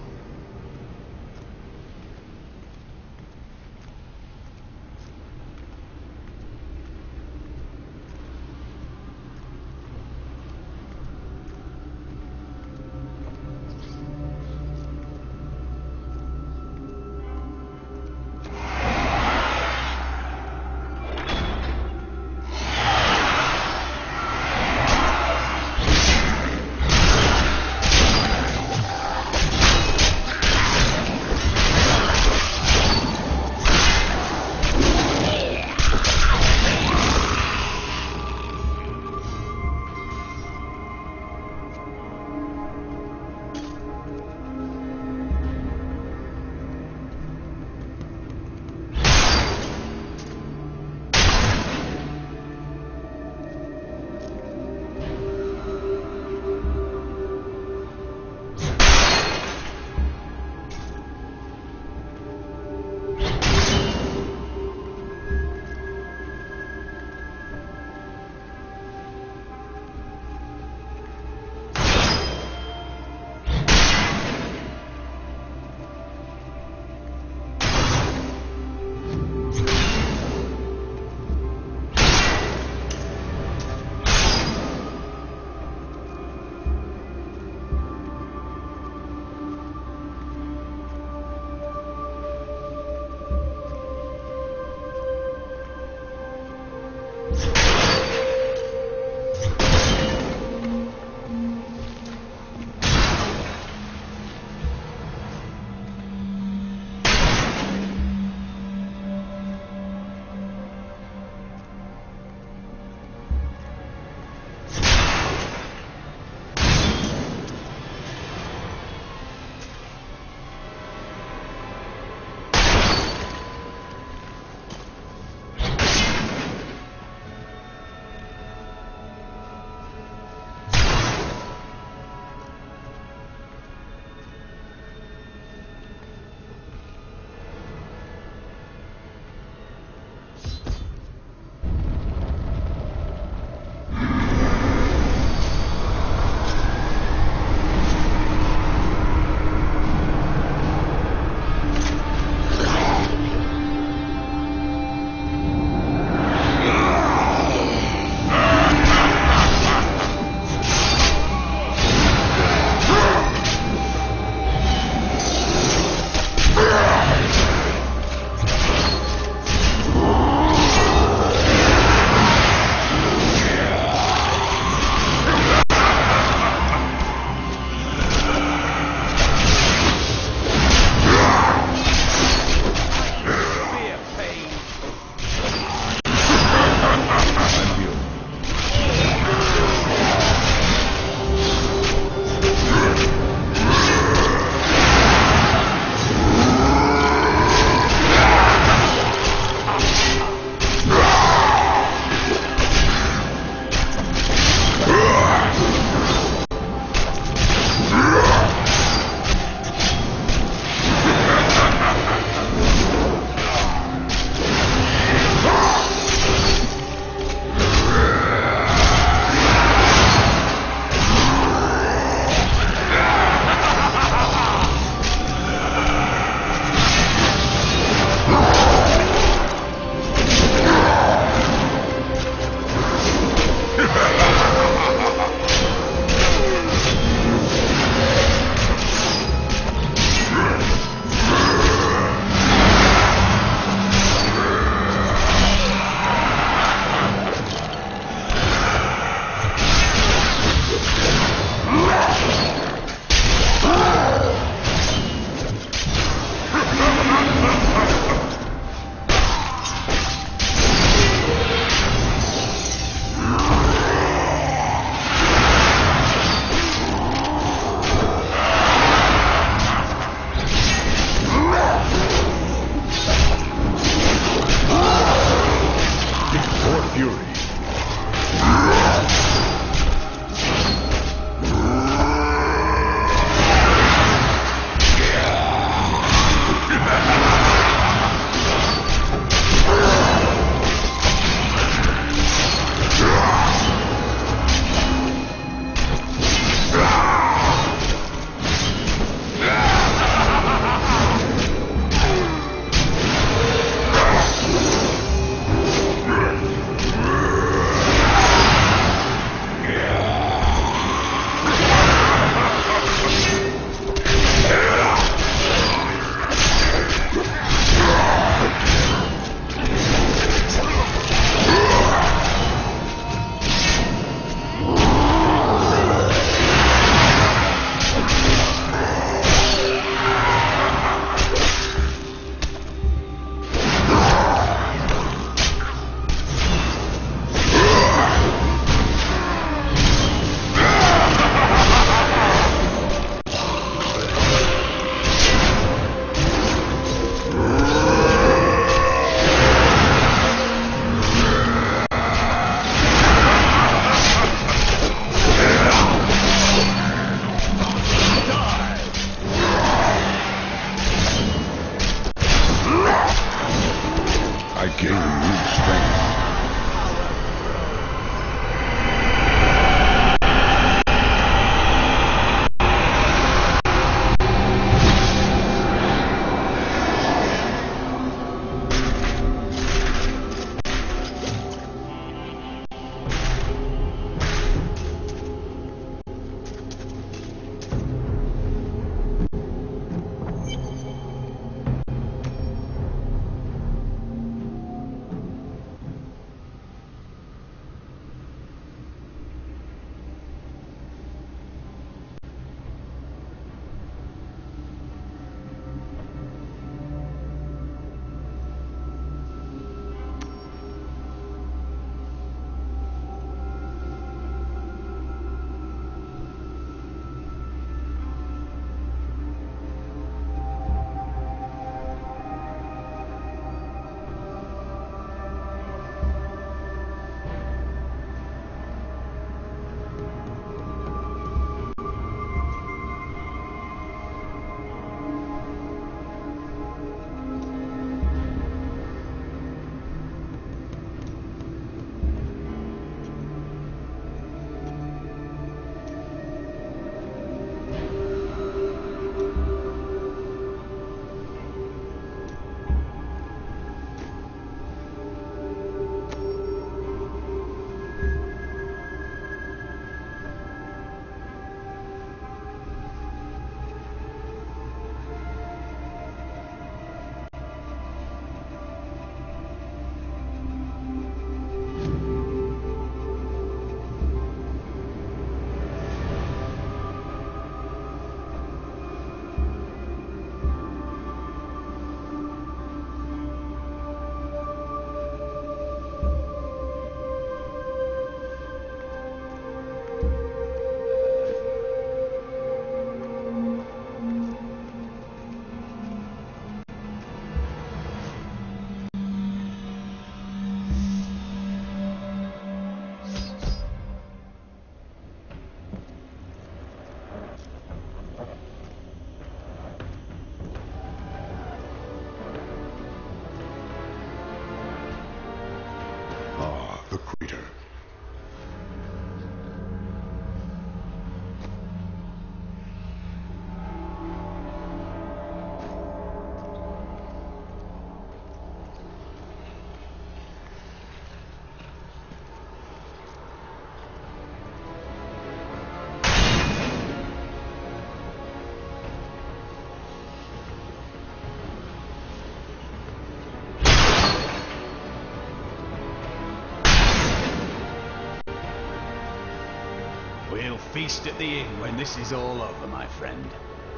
F: feast at the inn when this is all over, my friend.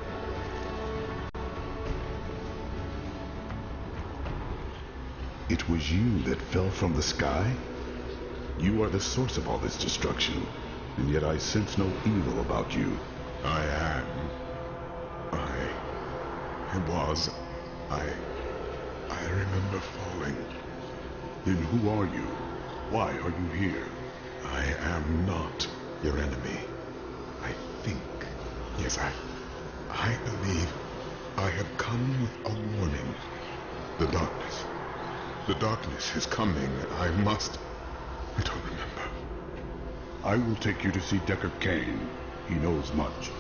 C: It was you that fell from the sky? You are the source of all this destruction, and yet I sense no evil about you.
L: I am. I... I was. I... I remember falling.
C: Then who are you? Why are you here?
L: I am not your enemy. I think... Yes, I... I believe I have come with a warning. The darkness. The darkness is coming. I must... I don't remember.
C: I will take you to see Deckard Cain. He knows much.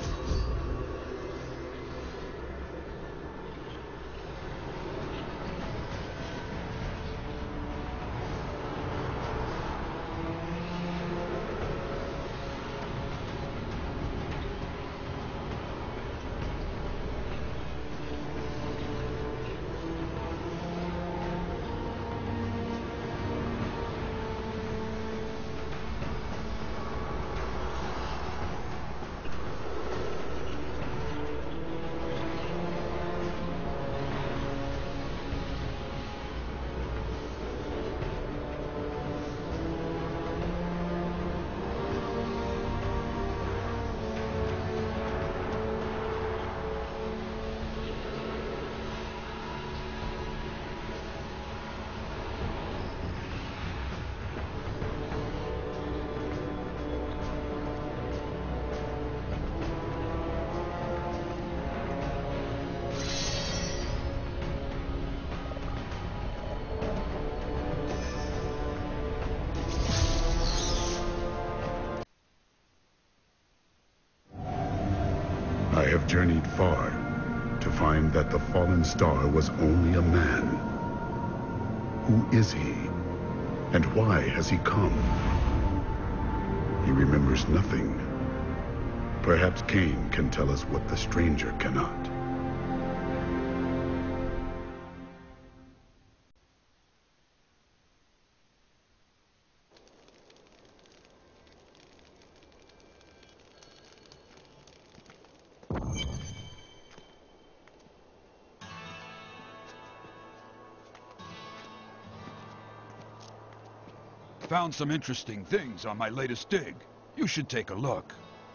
C: I have journeyed far to find that the fallen star was only a man. Who is he? And why has he come? He remembers nothing. Perhaps Cain can tell us what the stranger cannot.
E: Found some interesting things on my latest dig. You should take a look.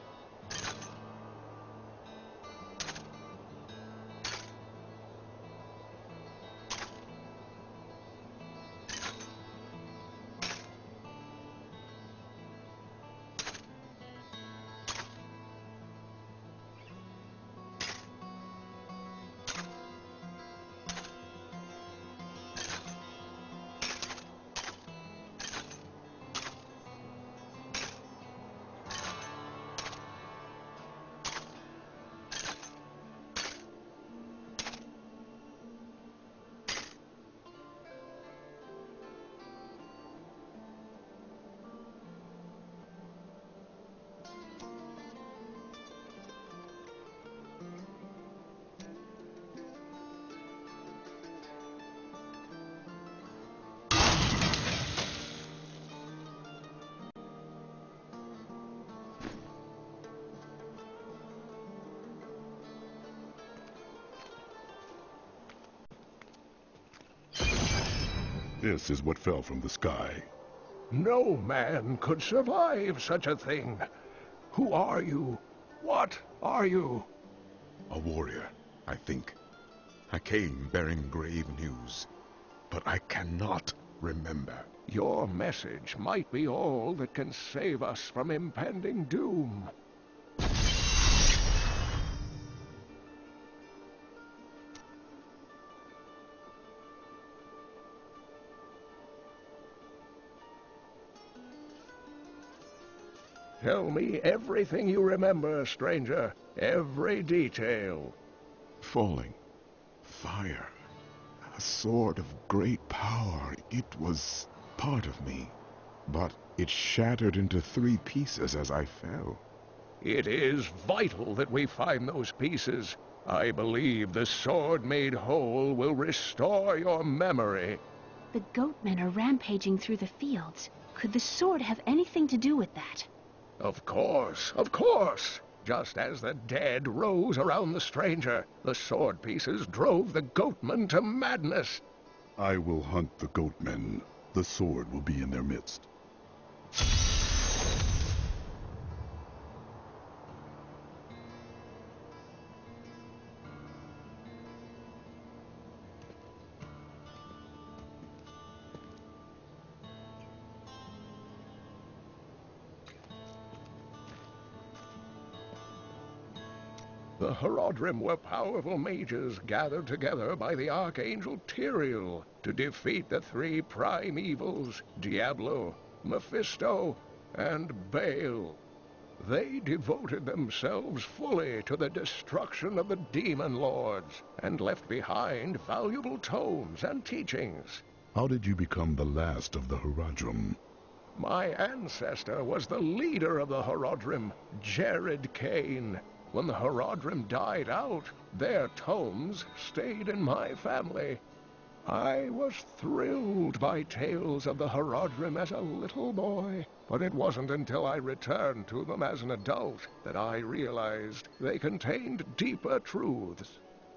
E: This is what fell from the sky.
A: No man could survive such a thing. Who are you? What are you?
L: A warrior, I think. I came bearing grave news, but I cannot remember.
A: Your message might be all that can save us from impending doom. Tell me everything you remember, stranger. Every detail.
L: Falling. Fire. A sword of great power. It was part of me. But it shattered into three pieces as I fell.
A: It is vital that we find those pieces. I believe the sword made whole will restore your memory.
G: The goatmen are rampaging through the fields. Could the sword have anything to do with that?
A: Of course, of course! Just as the dead rose around the stranger, the sword pieces drove the goatmen to madness.
C: I will hunt the goatmen. The sword will be in their midst.
A: The Horadrim were powerful mages gathered together by the Archangel Tyrael to defeat the three prime evils, Diablo, Mephisto, and Baal. They devoted themselves fully to the destruction of the demon lords, and left behind valuable tomes and teachings.
C: How did you become the last of the Horadrim?
A: My ancestor was the leader of the Horadrim, Jared Kane. When the Horadrim died out, their tomes stayed in my family. I was thrilled by tales of the Horadrim as a little boy, but it wasn't until I returned to them as an adult that I realized they contained deeper truths.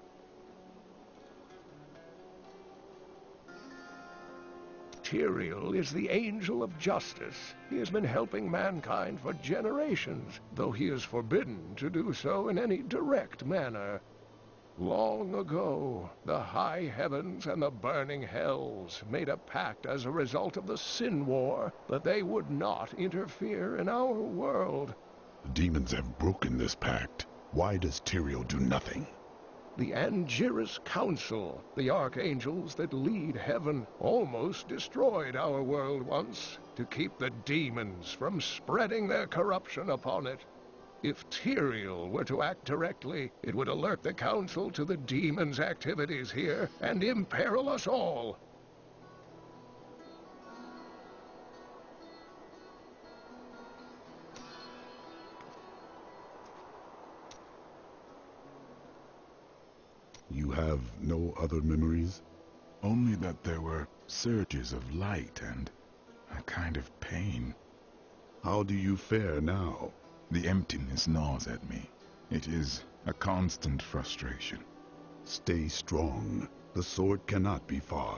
A: Tyrael is the angel of justice. He has been helping mankind for generations, though he is forbidden to do so in any direct manner. Long ago, the high heavens and the burning hells made a pact as a result of the Sin War that they would not interfere in our world.
C: The demons have broken this pact. Why does Tyrael do nothing?
A: The Angiris Council, the archangels that lead heaven, almost destroyed our world once to keep the demons from spreading their corruption upon it. If Tyrael were to act directly, it would alert the Council to the demons' activities here and imperil us all.
C: You have no other memories?
L: Only that there were surges of light and a kind of pain.
C: How do you fare now?
L: The emptiness gnaws at me. It is a constant frustration.
C: Stay strong. The sword cannot be far.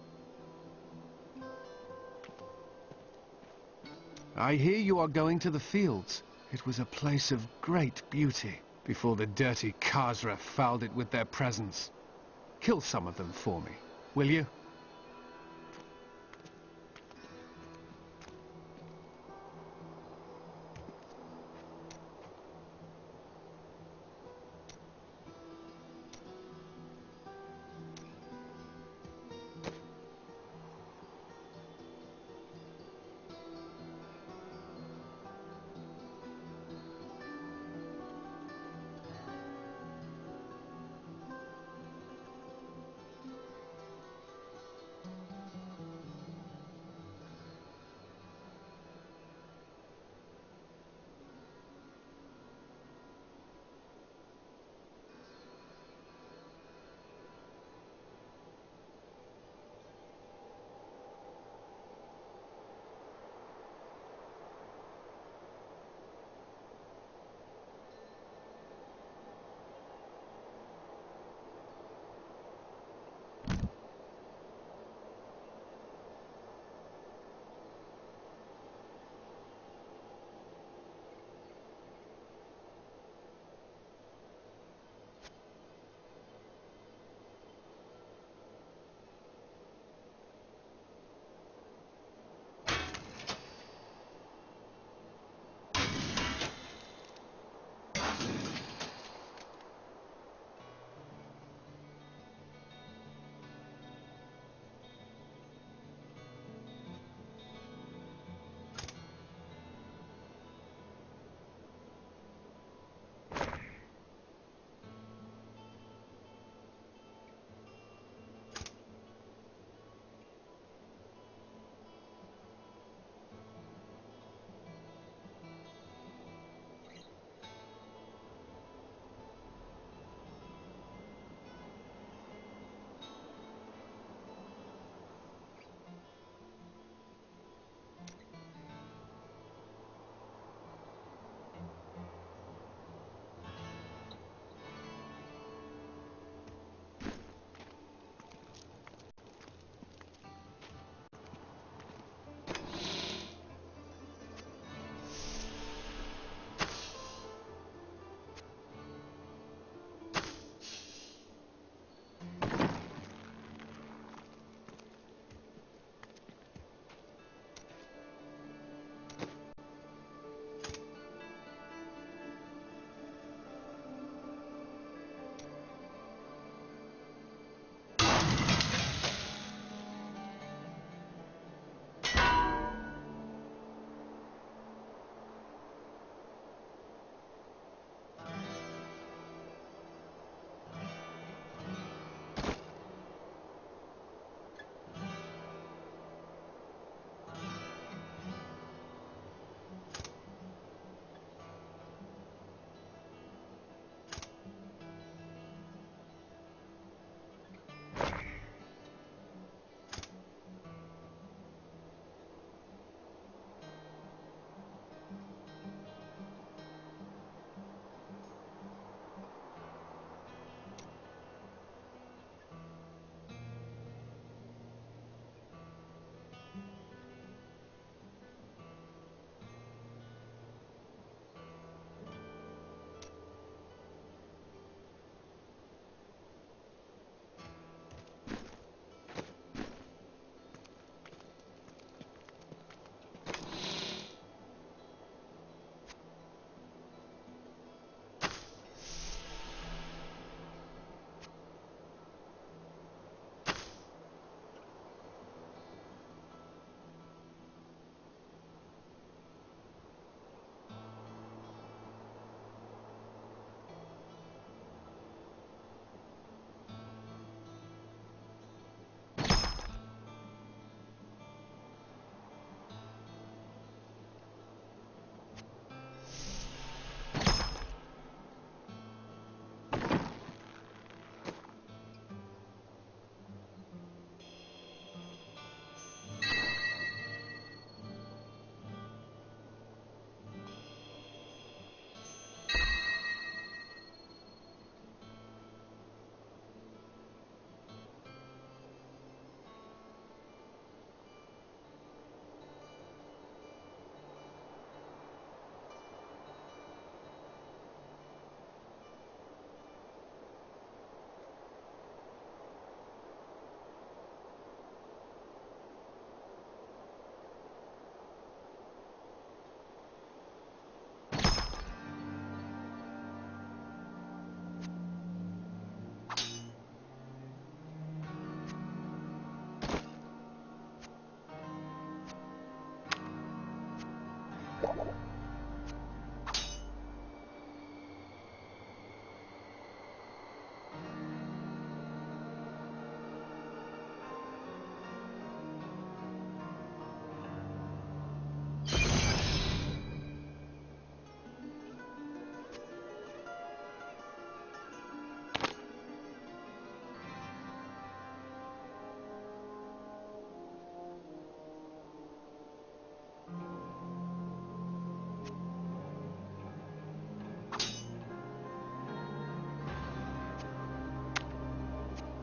I: I hear you are going to the fields. It was a place of great beauty before the dirty Khazra fouled it with their presence. Kill some of them for me, will you?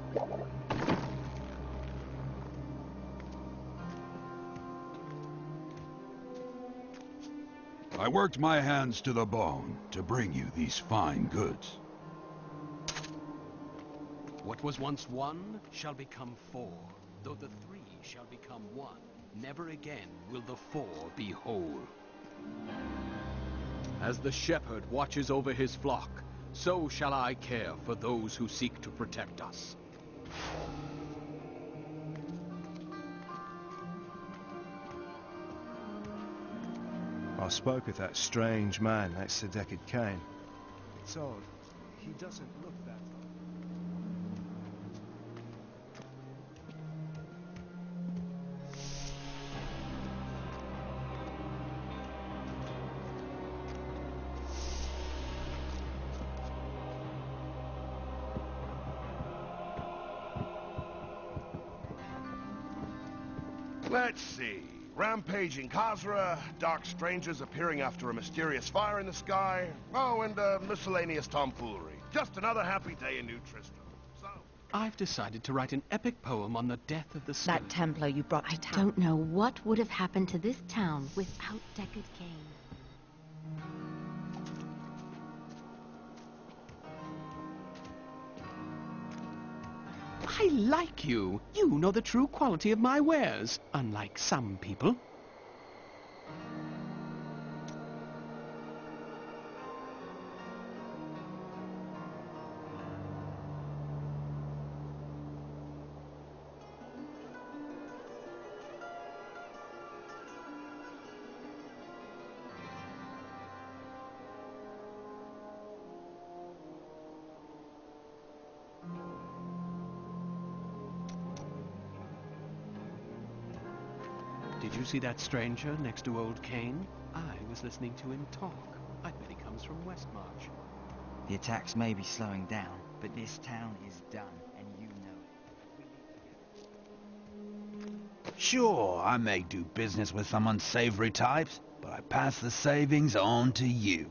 E: I worked my hands to the bone to bring you these fine goods.
N: What was once one shall become four, though the three shall become one. Never again will the four be whole. As the shepherd watches over his flock, so shall I care for those who seek to protect us.
O: I spoke with that strange man next to Deckard Cain. It's odd. He doesn't look that...
H: Let's see. Rampaging Khazra, dark strangers appearing after a mysterious fire in the sky. Oh, and uh, miscellaneous tomfoolery. Just another happy day in New Tristram. So...
N: I've decided to write an epic poem on the death of the Skin.
P: That Templar you brought to
G: I
P: town.
G: don't know what would have happened to this town without Deckard Cain.
N: I like you. You know the true quality of my wares, unlike some people. Did you see that stranger next to old Cain? I was listening to him talk. I bet he comes from Westmarch.
Q: The attacks may be slowing down, but this town is done, and you know it.
F: Sure, I may do business with some unsavory types, but I pass the savings on to you.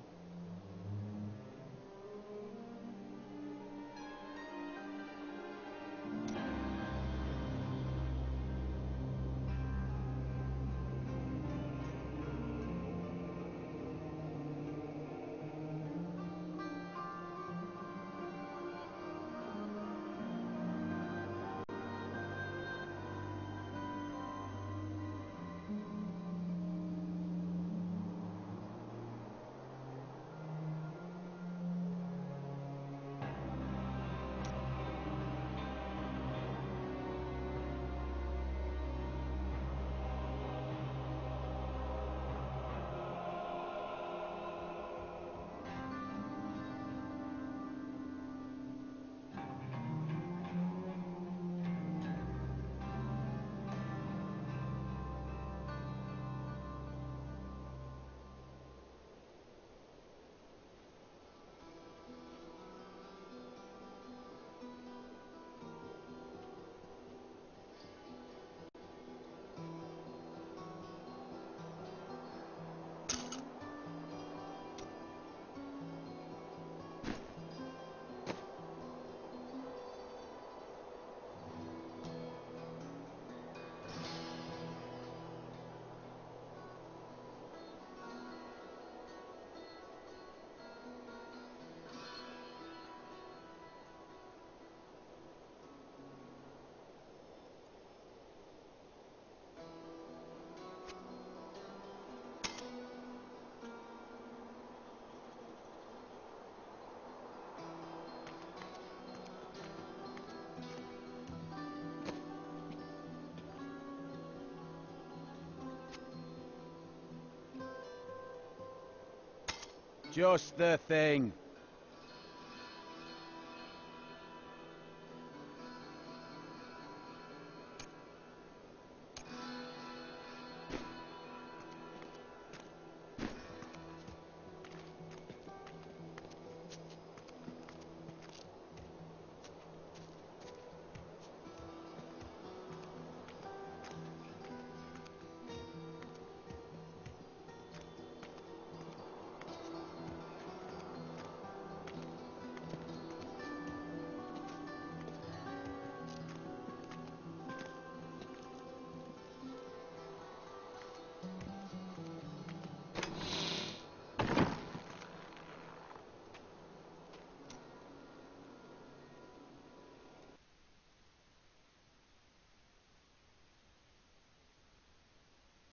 F: Just the thing.